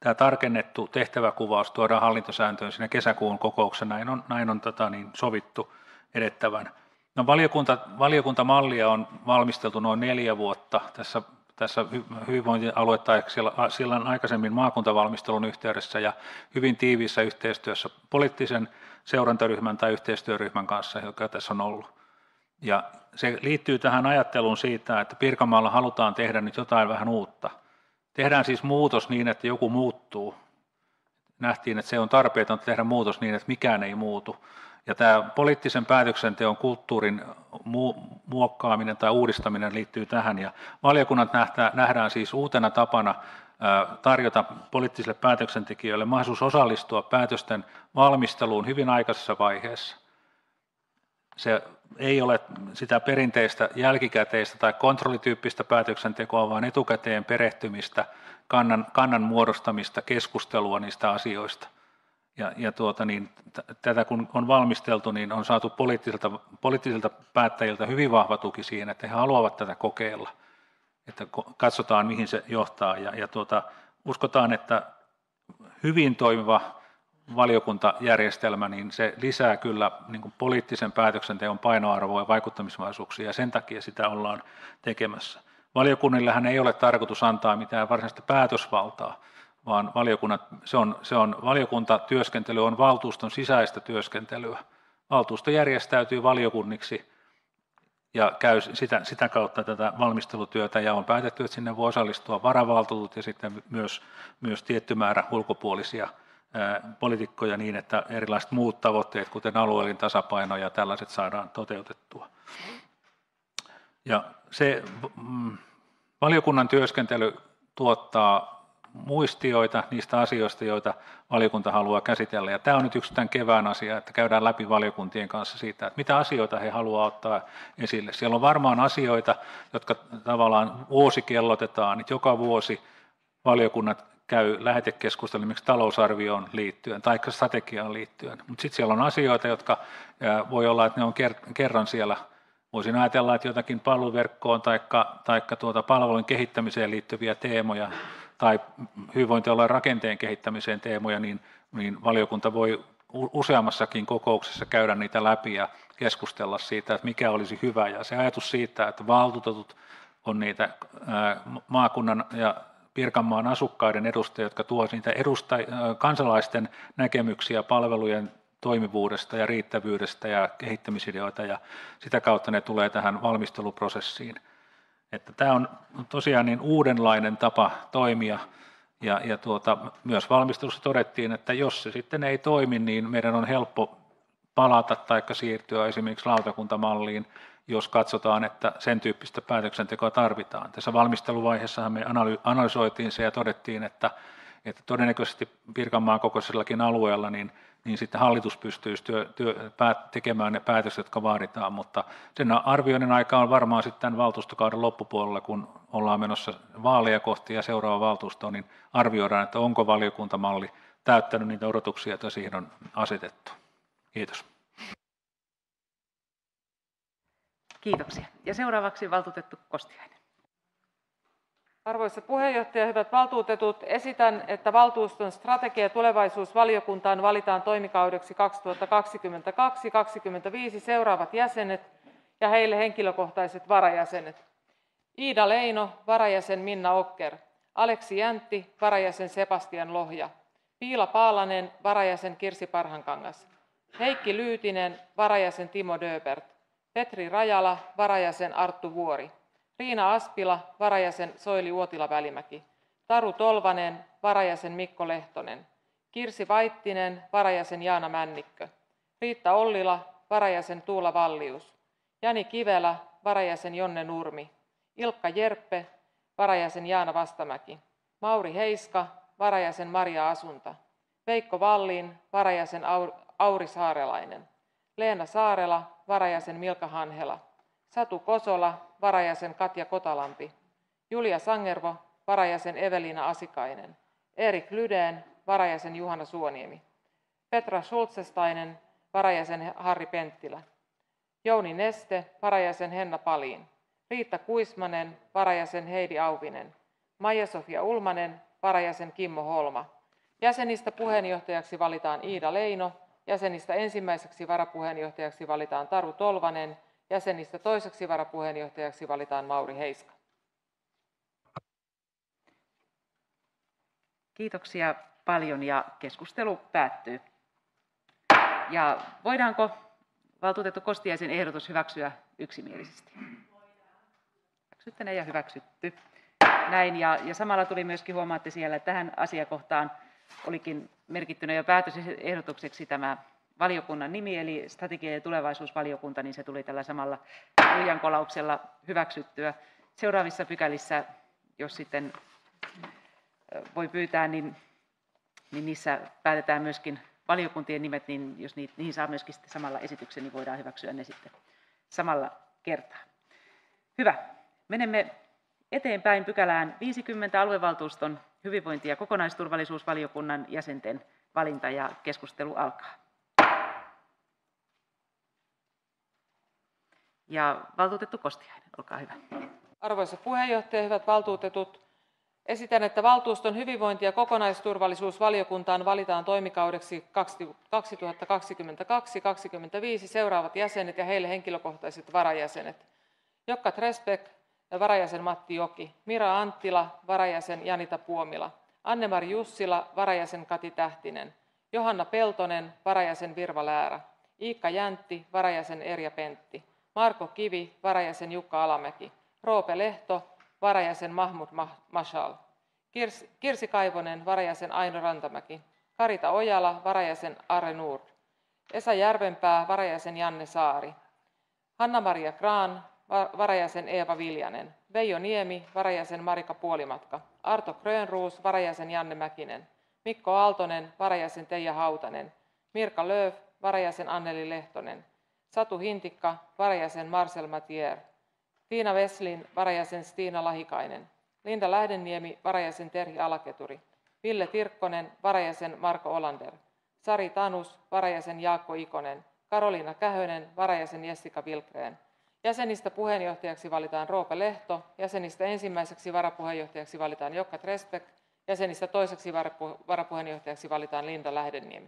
tämä tarkennettu tehtäväkuvaus tuodaan hallintosääntöön siinä kesäkuun kokouksessa, näin on, näin on tota, niin sovittu edettävän. No, valiokunta, valiokuntamallia on valmisteltu noin neljä vuotta tässä, tässä hyvinvointialue- tai silloin aikaisemmin maakuntavalmistelun yhteydessä ja hyvin tiiviissä yhteistyössä poliittisen seurantaryhmän tai yhteistyöryhmän kanssa, joka tässä on ollut. Ja se liittyy tähän ajatteluun siitä, että Pirkanmaalla halutaan tehdä nyt jotain vähän uutta. Tehdään siis muutos niin, että joku muuttuu. Nähtiin, että se on tarpeetonta tehdä muutos niin, että mikään ei muutu. Ja tämä poliittisen päätöksenteon kulttuurin muokkaaminen tai uudistaminen liittyy tähän. Ja valiokunnat nähdään siis uutena tapana tarjota poliittisille päätöksentekijöille mahdollisuus osallistua päätösten valmisteluun hyvin aikaisessa vaiheessa. Se ei ole sitä perinteistä jälkikäteistä tai kontrollityyppistä päätöksentekoa, vaan etukäteen perehtymistä, kannan, kannan muodostamista, keskustelua niistä asioista. Ja, ja tuota, niin, t- tätä kun on valmisteltu, niin on saatu poliittisilta, poliittisilta päättäjiltä hyvin vahva tuki siihen, että he haluavat tätä kokeilla, että katsotaan mihin se johtaa. Ja, ja tuota, uskotaan, että hyvin toimiva valiokuntajärjestelmä, niin se lisää kyllä niin kuin poliittisen päätöksenteon painoarvoa ja vaikuttamismahdollisuuksia, ja sen takia sitä ollaan tekemässä. Valiokunnillehän ei ole tarkoitus antaa mitään varsinaista päätösvaltaa, vaan valiokunnat, se on, se on, valiokuntatyöskentely on valtuuston sisäistä työskentelyä. Valtuusto järjestäytyy valiokunniksi ja käy sitä, sitä kautta tätä valmistelutyötä, ja on päätetty, että sinne voi osallistua varavaltuutetut ja sitten myös, myös tietty määrä ulkopuolisia poliitikkoja niin, että erilaiset muut tavoitteet, kuten alueellinen tasapaino ja tällaiset, saadaan toteutettua. Ja se mm, valiokunnan työskentely tuottaa muistioita niistä asioista, joita valiokunta haluaa käsitellä. Ja tämä on nyt yksi tämän kevään asia, että käydään läpi valiokuntien kanssa siitä, että mitä asioita he haluavat ottaa esille. Siellä on varmaan asioita, jotka tavallaan vuosikellotetaan, että joka vuosi valiokunnat käy lähetekeskustelua esimerkiksi talousarvioon liittyen tai strategiaan liittyen. Mutta sitten siellä on asioita, jotka voi olla, että ne on kerran siellä. Voisin ajatella, että jotakin palveluverkkoon tai tuota palvelujen kehittämiseen liittyviä teemoja tai hyvinvointialueen rakenteen kehittämiseen teemoja, niin, niin valiokunta voi useammassakin kokouksessa käydä niitä läpi ja keskustella siitä, että mikä olisi hyvä. Ja se ajatus siitä, että valtuutetut on niitä ää, maakunnan ja Pirkanmaan asukkaiden edustajia, jotka tuovat niitä edusta- kansalaisten näkemyksiä palvelujen toimivuudesta ja riittävyydestä ja kehittämisideoita, ja sitä kautta ne tulee tähän valmisteluprosessiin. Että tämä on tosiaan niin uudenlainen tapa toimia, ja, ja tuota, myös valmistelussa todettiin, että jos se sitten ei toimi, niin meidän on helppo palata tai siirtyä esimerkiksi lautakuntamalliin, jos katsotaan, että sen tyyppistä päätöksentekoa tarvitaan. Tässä valmisteluvaiheessahan me analysoitiin se ja todettiin, että, että todennäköisesti Pirkanmaan kokoisellakin alueella niin, niin sitten hallitus pystyisi työ, työ, päät, tekemään ne päätökset, jotka vaaditaan, mutta sen arvioinnin aika on varmaan sitten tämän valtuustokauden loppupuolella, kun ollaan menossa vaaleja kohti ja seuraava valtuusto, niin arvioidaan, että onko valiokuntamalli täyttänyt niitä odotuksia, joita siihen on asetettu. Kiitos.
Kiitoksia. Ja seuraavaksi valtuutettu Kostiainen.
Arvoisa puheenjohtaja, hyvät valtuutetut, esitän, että valtuuston strategia- ja tulevaisuusvaliokuntaan valitaan toimikaudeksi kaksituhattakaksikymmentäkaksi kaksikymmentäviisi seuraavat jäsenet ja heille henkilökohtaiset varajäsenet. Iida Leino, varajäsen Minna Okker. Aleksi Jäntti, varajäsen Sebastian Lohja. Piila Paalanen, varajäsen Kirsi Parhankangas. Heikki Lyytinen, varajäsen Timo Döbert. Petri Rajala, varajäsen Arttu Vuori. Riina Aspila, varajäsen Soili Uotila-Välimäki. Taru Tolvanen, varajäsen Mikko Lehtonen. Kirsi Vaittinen, varajäsen Jaana Männikkö. Riitta Ollila, varajäsen Tuula Vallius. Jani Kivelä, varajäsen Jonne Nurmi. Ilkka Jerppe, varajäsen Jaana Vastamäki. Mauri Heiska, varajäsen Maria Asunta. Veikko Vallin, varajäsen Auri Saarelainen. Leena Saarela, varajäsen Milka Hanhela. Satu Kosola, varajäsen Katja Kotalampi. Julia Sangervo, varajäsen Evelina Asikainen. Erik Lydén, varajäsen Juhana Suoniemi. Petra Schultzestainen, varajäsen Harri Penttilä. Jouni Neste, varajäsen Henna Palin. Riitta Kuismanen, varajäsen Heidi Auvinen. Maija-Sofia Ulmanen, varajäsen Kimmo Holma. Jäsenistä puheenjohtajaksi valitaan Iida Leino, jäsenistä ensimmäiseksi varapuheenjohtajaksi valitaan Taru Tolvanen, jäsenistä toiseksi varapuheenjohtajaksi valitaan Mauri Heiska.
Kiitoksia paljon ja keskustelu päättyy. Ja voidaanko valtuutettu Kostiaisen ehdotus hyväksyä yksimielisesti? Hyväksyttäneen ja hyväksytty. Näin, ja, ja samalla tuli myöskin, huomaatte siellä, että tähän asiakohtaan olikin merkittynä jo päätösehdotukseksi tämä valiokunnan nimi, eli strategia- ja tulevaisuusvaliokunta, niin se tuli tällä samalla nuijankolauksella hyväksyttyä. Seuraavissa pykälissä, jos sitten voi pyytää, niin, niin niissä päätetään myöskin valiokuntien nimet, niin jos niihin, niihin saa myöskin sitten samalla esityksen, niin voidaan hyväksyä ne sitten samalla kertaa. Hyvä. Menemme eteenpäin pykälään viisikymmentä aluevaltuuston hyvinvointi- ja kokonaisturvallisuusvaliokunnan jäsenten valinta ja keskustelu alkaa. Ja valtuutettu Kostiainen, olkaa hyvä.
Arvoisa puheenjohtaja, hyvät valtuutetut, esitän, että valtuuston hyvinvointi- ja kokonaisturvallisuusvaliokuntaan valitaan toimikaudeksi kaksituhattakaksikymmentäkaksi kaksikymmentäviisi seuraavat jäsenet ja heille henkilökohtaiset varajäsenet. Jokka Tresbeck, varajäsen Matti Joki, Mira Anttila, varajäsen Janita Puomila, Anne-Mari Jussila, varajäsen Kati Tähtinen, Johanna Peltonen, varajäsen Virva Läärä, Iikka Jäntti, varajäsen Erja Pentti, Marko Kivi, varajäsen Jukka Alamäki, Roope Lehto, varajäsen Mahmud Mashal, Kirsi, Kirsi Kaivonen, varajäsen Aino Rantamäki, Karita Ojala, varajäsen Arre Nord, Esa Järvenpää, varajäsen Janne Saari, Hanna-Maria Graan, varajäsen Eeva Viljanen, Veijo Niemi, varajäsen Marika Puolimatka, Arto Grönruus, varajäsen Janne Mäkinen, Mikko Aaltonen, varajäsen Teija Hautanen, Mirka Lööf, varajäsen Anneli Lehtonen, Satu Hintikka, varajäsen Marcel Mathier, Tiina Veslin, varajäsen Stiina Lahikainen, Linda Lähdeniemi, varajäsen Terhi Alaketuri, Ville Tirkkonen, varajäsen Marko Olander, Sari Tanus, varajäsen Jaakko Ikonen, Karoliina Kähönen, varajäsen Jessica Wilkreen. Jäsenistä puheenjohtajaksi valitaan Roope Lehto, jäsenistä ensimmäiseksi varapuheenjohtajaksi valitaan Jokka Tresbeck, jäsenistä toiseksi varapuheenjohtajaksi valitaan Linda Lähdeniemi.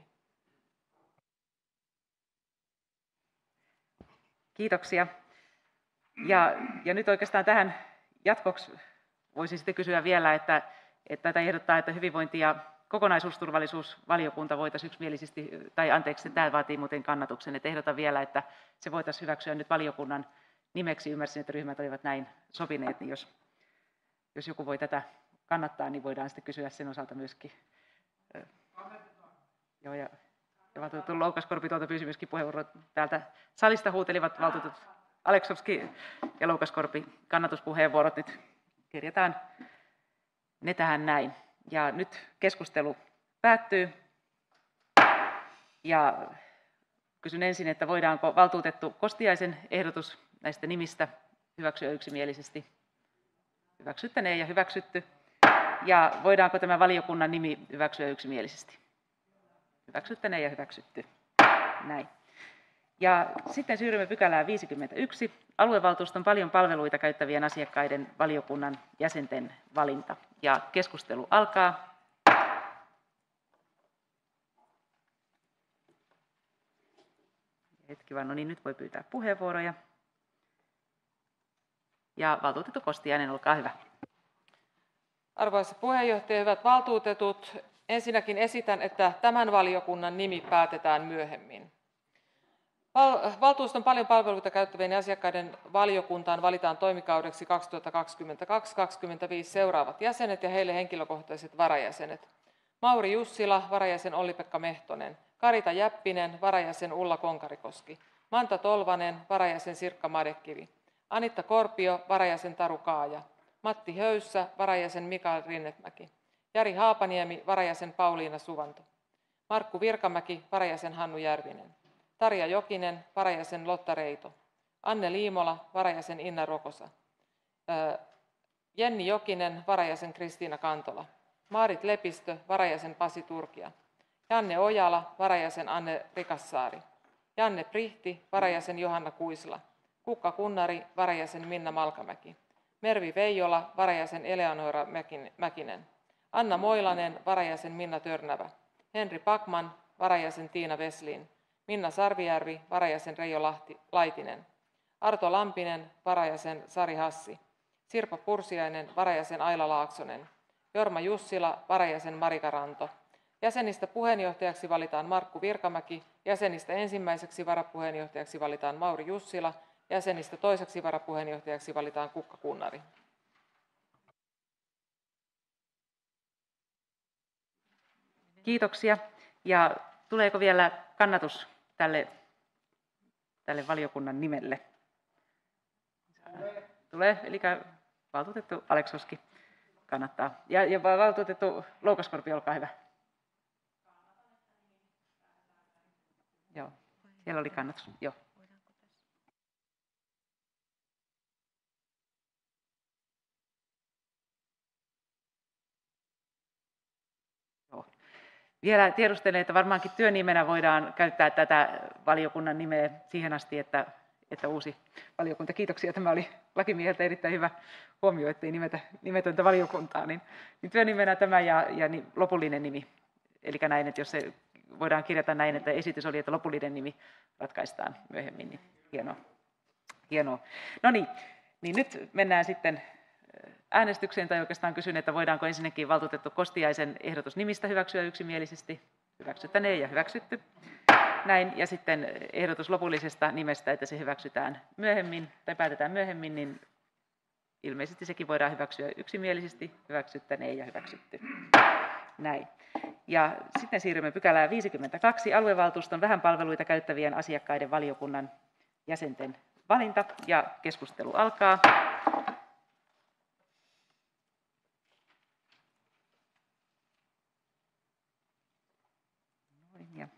Kiitoksia. Ja, ja nyt oikeastaan tähän jatkoksi voisin sitten kysyä vielä, että, että tätä ehdottaa, että hyvinvointi- ja kokonaisuusturvallisuusvaliokunta voitaisiin yksimielisesti, tai anteeksi, tämä vaatii muuten kannatuksen, että ehdotan vielä, että se voitaisiin hyväksyä nyt valiokunnan nimeksi. Ymmärsin, että ryhmät olivat näin sopineet, niin jos, jos joku voi tätä kannattaa, niin voidaan sitten kysyä sen osalta myöskin. Joo, ja, ja valtuutettu Loukaskorpi tuolta pyysi myöskin puheenvuoroa. Täältä salista huutelivat valtuutetut Aleksovski ja Loukaskorpi kannatuspuheenvuorot. Nyt kirjataan ne tähän näin. Ja nyt keskustelu päättyy. Ja kysyn ensin, että voidaanko valtuutettu Kostiaisen ehdotus näistä nimistä hyväksyä yksimielisesti. Hyväksyttäneen ja hyväksytty. Ja voidaanko tämä valiokunnan nimi hyväksyä yksimielisesti? Hyväksyttäneen ja hyväksytty. Näin. Ja sitten siirrymme pykälään viisikymmentäyksi. Aluevaltuuston paljon palveluita käyttävien asiakkaiden valiokunnan jäsenten valinta. Ja keskustelu alkaa. Hetki vaan, no niin, nyt voi pyytää puheenvuoroja. Ja valtuutettu Kostiainen, olkaa hyvä.
Arvoisa puheenjohtaja, hyvät valtuutetut, ensinnäkin esitän, että tämän valiokunnan nimi päätetään myöhemmin. Valtuuston paljon palveluita käyttävien asiakkaiden valiokuntaan valitaan toimikaudeksi kaksituhattakaksikymmentäkaksi kaksikymmentäviisi seuraavat jäsenet ja heille henkilökohtaiset varajäsenet. Mauri Jussila, varajäsen Olli-Pekka Mehtonen, Karita Jäppinen, varajäsen Ulla Konkarikoski, Manta Tolvanen, varajäsen Sirkka Madekivi, Anitta Korpio, varajäsen Taru Kaaja, Matti Höyssä, varajäsen Mikael Rinnemäki, Jari Haapaniemi, varajäsen Pauliina Suvanto, Markku Virkamäki, varajäsen Hannu Järvinen, Tarja Jokinen, varajäsen Lotta Reito, Anne Liimola, varajäsen Inna Rokosa, Jenni Jokinen, varajäsen Kristiina Kantola, Maarit Lepistö, varajäsen Pasi Turkia, Janne Ojala, varajäsen Anne Rikassaari, Janne Prihti, varajäsen Johanna Kuisla, Kukka Kunnari, varajäsen Minna Malkamäki, Mervi Veijola, varajäsen Eleonora Mäkinen, Anna Moilanen, varajäsen Minna Törnävä. Henri Backman, varajäsen Tiina Veslin. Minna Sarvijärvi, varajäsen Reijo Lahti, Laitinen. Arto Lampinen, varajäsen Sari Hassi. Sirpa Pursiainen, varajäsen Aila Laaksonen. Jorma Jussila, varajäsen Marika Ranto. Jäsenistä puheenjohtajaksi valitaan Markku Virkamäki, jäsenistä ensimmäiseksi varapuheenjohtajaksi valitaan Mauri Jussila, jäsenistä toiseksi varapuheenjohtajaksi valitaan Kukka Kunnari.
Kiitoksia. Ja tuleeko vielä kannatus tälle, tälle valiokunnan nimelle? Tulee, eli valtuutettu Aleksoski kannattaa. Ja, ja valtuutettu Loukaskorpi, olkaa hyvä. Joo, siellä oli kannatus. Joo. Joo. Vielä tiedustelen, että varmaankin työnimenä voidaan käyttää tätä valiokunnan nimeä siihen asti, että, että uusi valiokunta. Kiitoksia, tämä oli lakimieheltä erittäin hyvä huomio, ettei nimetä nimetöntä valiokuntaa. Niin, niin työnimenä tämä ja, ja niin lopullinen nimi. Eli näin, että jos se voidaan kirjata näin, että esitys oli, että lopullinen nimi ratkaistaan myöhemmin, niin hienoa. hienoa. No niin, niin nyt mennään sitten äänestykseen, tai oikeastaan kysyn, että voidaanko ensinnäkin valtuutettu Kostiaisen ehdotus nimistä hyväksyä yksimielisesti. Hyväksyttäneen ja hyväksytty. Näin, ja sitten ehdotus lopullisesta nimestä, että se hyväksytään myöhemmin, tai päätetään myöhemmin, niin ilmeisesti sekin voidaan hyväksyä yksimielisesti, hyväksyttäneen ja hyväksytty. Näin. Ja sitten siirrymme pykälään viisikymmentäkaksi, aluevaltuuston vähän palveluita käyttävien asiakkaiden valiokunnan jäsenten valinta, ja keskustelu alkaa. Noin, ja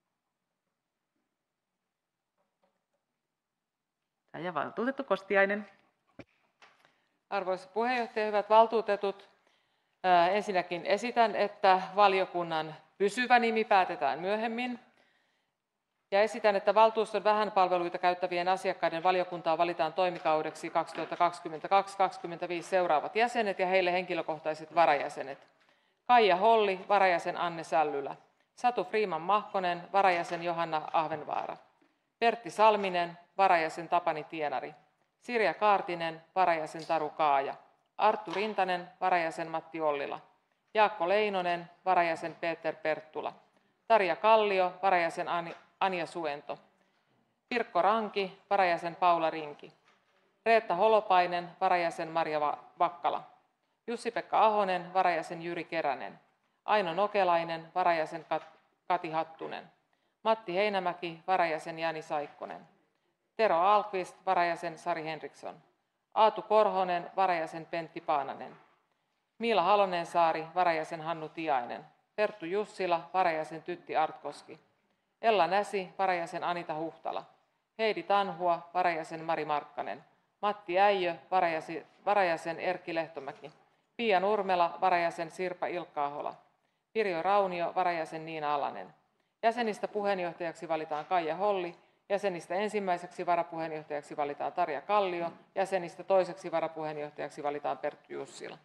ja valtuutettu Kostiainen.
Arvoisa puheenjohtaja, hyvät valtuutetut, ensinnäkin esitän, että valiokunnan pysyvä nimi päätetään myöhemmin. Ja esitän, että valtuuston vähän palveluita käyttävien asiakkaiden valiokuntaa valitaan toimikaudeksi kaksituhattakaksikymmentäkaksi kaksikymmentäviisi seuraavat jäsenet ja heille henkilökohtaiset varajäsenet. Kaija Holli, varajäsen Anne Sällylä. Satu Freeman Mahkonen, varajäsen Johanna Ahvenvaara. Pertti Salminen, varajäsen Tapani Tienari. Sirja Kaartinen, varajäsen Taru Kaaja. Arttu Rintanen, varajäsen Matti Ollila. Jaakko Leinonen, varajäsen Peter Perttula. Tarja Kallio, varajäsen Anja Suento. Pirkko Ranki, varajäsen Paula Rinki. Reetta Holopainen, varajäsen Marja Vakkala. Jussi-Pekka Ahonen, varajäsen Jyri Keränen. Aino Nokelainen, varajäsen Kati Hattunen. Matti Heinämäki, varajäsen Jani Saikkonen. Tero Alkvist, varajäsen Sari Henriksson. Aatu Korhonen, varajäsen Pentti Paananen. Miila Halonensaari, varajäsen Hannu Tiainen. Perttu Jussila, varajäsen Tytti Artkoski. Ella Näsi, varajäsen Anita Huhtala. Heidi Tanhua, varajäsen Mari Markkanen. Matti Äijö, varajäsen, varajäsen Erkki Lehtomäki. Pia Nurmela, varajäsen Sirpa Ilkka-Ahola. Pirjo Raunio, varajäsen Niina Alanen. Jäsenistä puheenjohtajaksi valitaan Kaija Holli. Jäsenistä ensimmäiseksi varapuheenjohtajaksi valitaan Tarja Kallio. Jäsenistä toiseksi varapuheenjohtajaksi valitaan Perttu Jussila.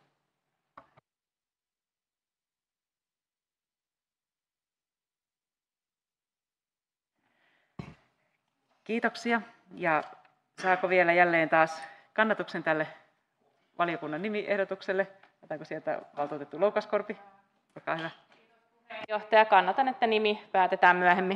Kiitoksia. Ja saako vielä jälleen taas kannatuksen tälle valiokunnan nimiehdotukselle? Otetaanko sieltä valtuutettu Loukaskorpi? Olkaa hyvä.
Johtaja, kannatan, että nimi päätetään myöhemmin.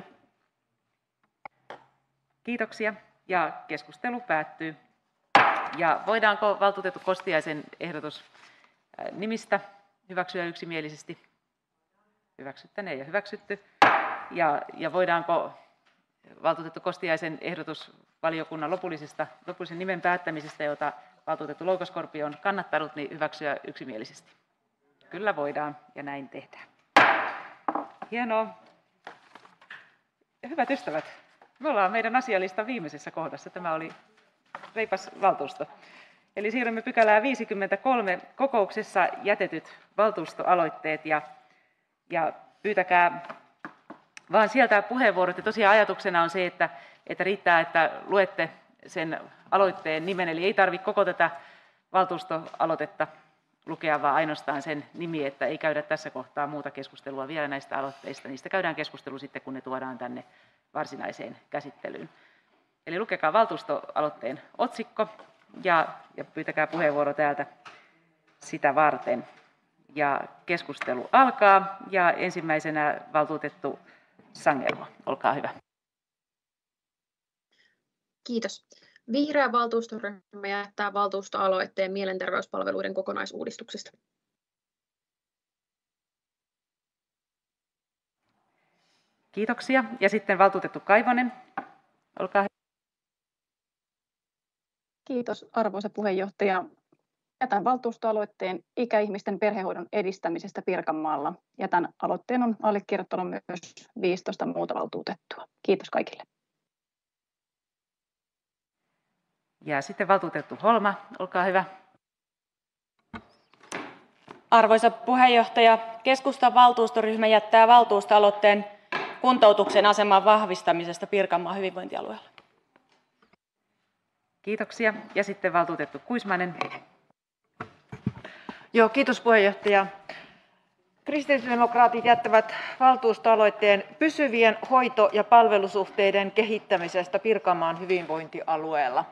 Kiitoksia. Ja keskustelu päättyy. Ja voidaanko valtuutettu Kostiaisen ehdotus nimistä hyväksyä yksimielisesti? Hyväksyttäneen ja hyväksytty. Ja, ja voidaanko valtuutettu Kostiaisen ehdotus valiokunnan lopullisesta, lopullisen nimen päättämisestä, jota valtuutettu Loukaskorpi on kannattanut, niin hyväksyä yksimielisesti? Kyllä voidaan, ja näin tehdään. Hienoa. Ja hyvät ystävät, me ollaan meidän asialistan viimeisessä kohdassa. Tämä oli reipas valtuusto. Eli siirrymme pykälään viisikymmentäkolme, kokouksessa jätetyt valtuustoaloitteet, ja, ja pyytäkää vaan sieltä puheenvuorot. Ja tosiaan ajatuksena on se, että, että riittää, että luette sen aloitteen nimen, eli ei tarvitse koko tätä valtuustoaloitetta lukea vaan ainoastaan sen nimi, että ei käydä tässä kohtaa muuta keskustelua vielä näistä aloitteista. Niistä käydään keskustelu sitten, kun ne tuodaan tänne varsinaiseen käsittelyyn. Eli lukekaa valtuustoaloitteen otsikko ja, ja pyytäkää puheenvuoro täältä sitä varten. Ja keskustelu alkaa ja ensimmäisenä valtuutettu Sangermo, olkaa hyvä.
Kiitos. Vihreä valtuustoryhmä jättää valtuustoaloitteen mielenterveyspalveluiden kokonaisuudistuksesta.
Kiitoksia. Ja sitten valtuutettu Kaivonen, olkaa hyvä.
Kiitos arvoisa puheenjohtaja. Jätän valtuustoaloitteen ikäihmisten perhehoidon edistämisestä Pirkanmaalla. Ja tämän aloitteen on allekirjoittanut myös viisitoista muuta valtuutettua. Kiitos kaikille.
Ja sitten valtuutettu Holma, olkaa hyvä.
Arvoisa puheenjohtaja, keskustan valtuustoryhmä jättää valtuustoaloitteen kuntoutuksen aseman vahvistamisesta Pirkanmaan hyvinvointialueella.
Kiitoksia. Ja sitten valtuutettu Kuismanen.
Joo, kiitos puheenjohtaja. Kristillisdemokraatit jättävät valtuustoaloitteen pysyvien hoito- ja palvelusuhteiden kehittämisestä Pirkanmaan hyvinvointialueella.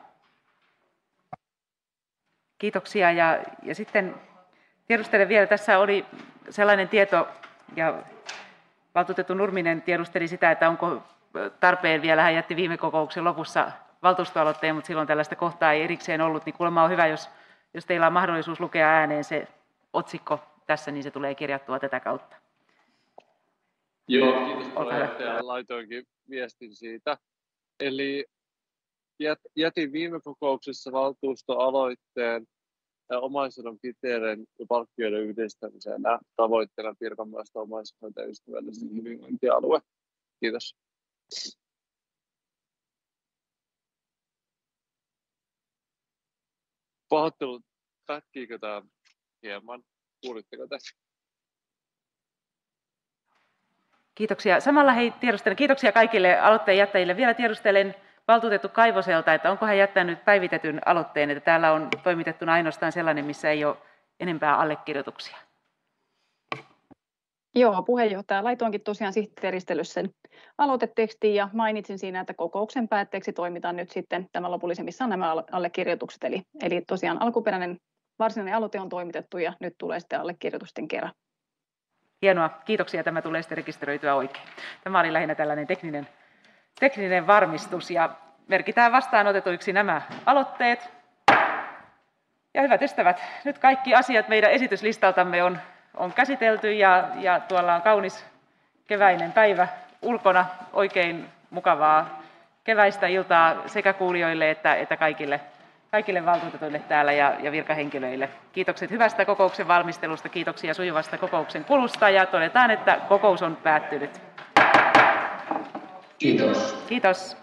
Kiitoksia. Ja, ja sitten tiedustelen vielä, tässä oli sellainen tieto, ja valtuutettu Nurminen tiedusteli sitä, että onko tarpeen vielä, hän jätti viime kokouksen lopussa valtuustoaloitteen, mutta silloin tällaista kohtaa ei erikseen ollut, niin kuulemma on hyvä, jos, jos teillä on mahdollisuus lukea ääneen se otsikko tässä, niin se tulee kirjattua tätä kautta.
Joo, kiitos puheenjohtaja. Laitoinkin viestin siitä. Eli jätin viime kokouksessa valtuustoaloitteen omaishoidon kriteereiden ja palkkioiden yhdistämisenä tavoitteena Pirkanmaasta omaishoitajaystävällisen hyvinvointialue. Kiitos. Pahoittelut, pätkiikö tämä hieman? Kuulitteko tässä?
Kiitoksia. Samalla hei, tiedustelen, kiitoksia kaikille aloitteen jättäjille. Vielä tiedustelen valtuutettu Kaivoselta, että onko hän jättänyt päivitetyn aloitteen, että täällä on toimitettuna ainoastaan sellainen, missä ei ole enempää allekirjoituksia.
Joo, puheenjohtaja. Laitoinkin tosiaan sihteeristelyssä sen aloitetekstiin ja mainitsin siinä, että kokouksen päätteeksi toimitaan nyt sitten tämä lopullisen, missä on nämä allekirjoitukset. Eli, eli tosiaan alkuperäinen varsinainen aloite on toimitettu ja nyt tulee sitten allekirjoitusten kerran.
Hienoa, kiitoksia. Tämä tulee sitten rekisteröityä oikein. Tämä oli lähinnä tällainen tekninen, tekninen varmistus ja merkitään vastaanotetuiksi nämä aloitteet. Ja hyvät ystävät, nyt kaikki asiat meidän esityslistaltamme on, on käsitelty ja, ja tuolla on kaunis keväinen päivä ulkona. Oikein mukavaa keväistä iltaa sekä kuulijoille että, että kaikille, kaikille valtuutetuille täällä ja, ja virkahenkilöille. Kiitokset hyvästä kokouksen valmistelusta, kiitoksia sujuvasta kokouksen kulusta ja todetaan, että kokous on päättynyt.
Kiitos.
Kiitos.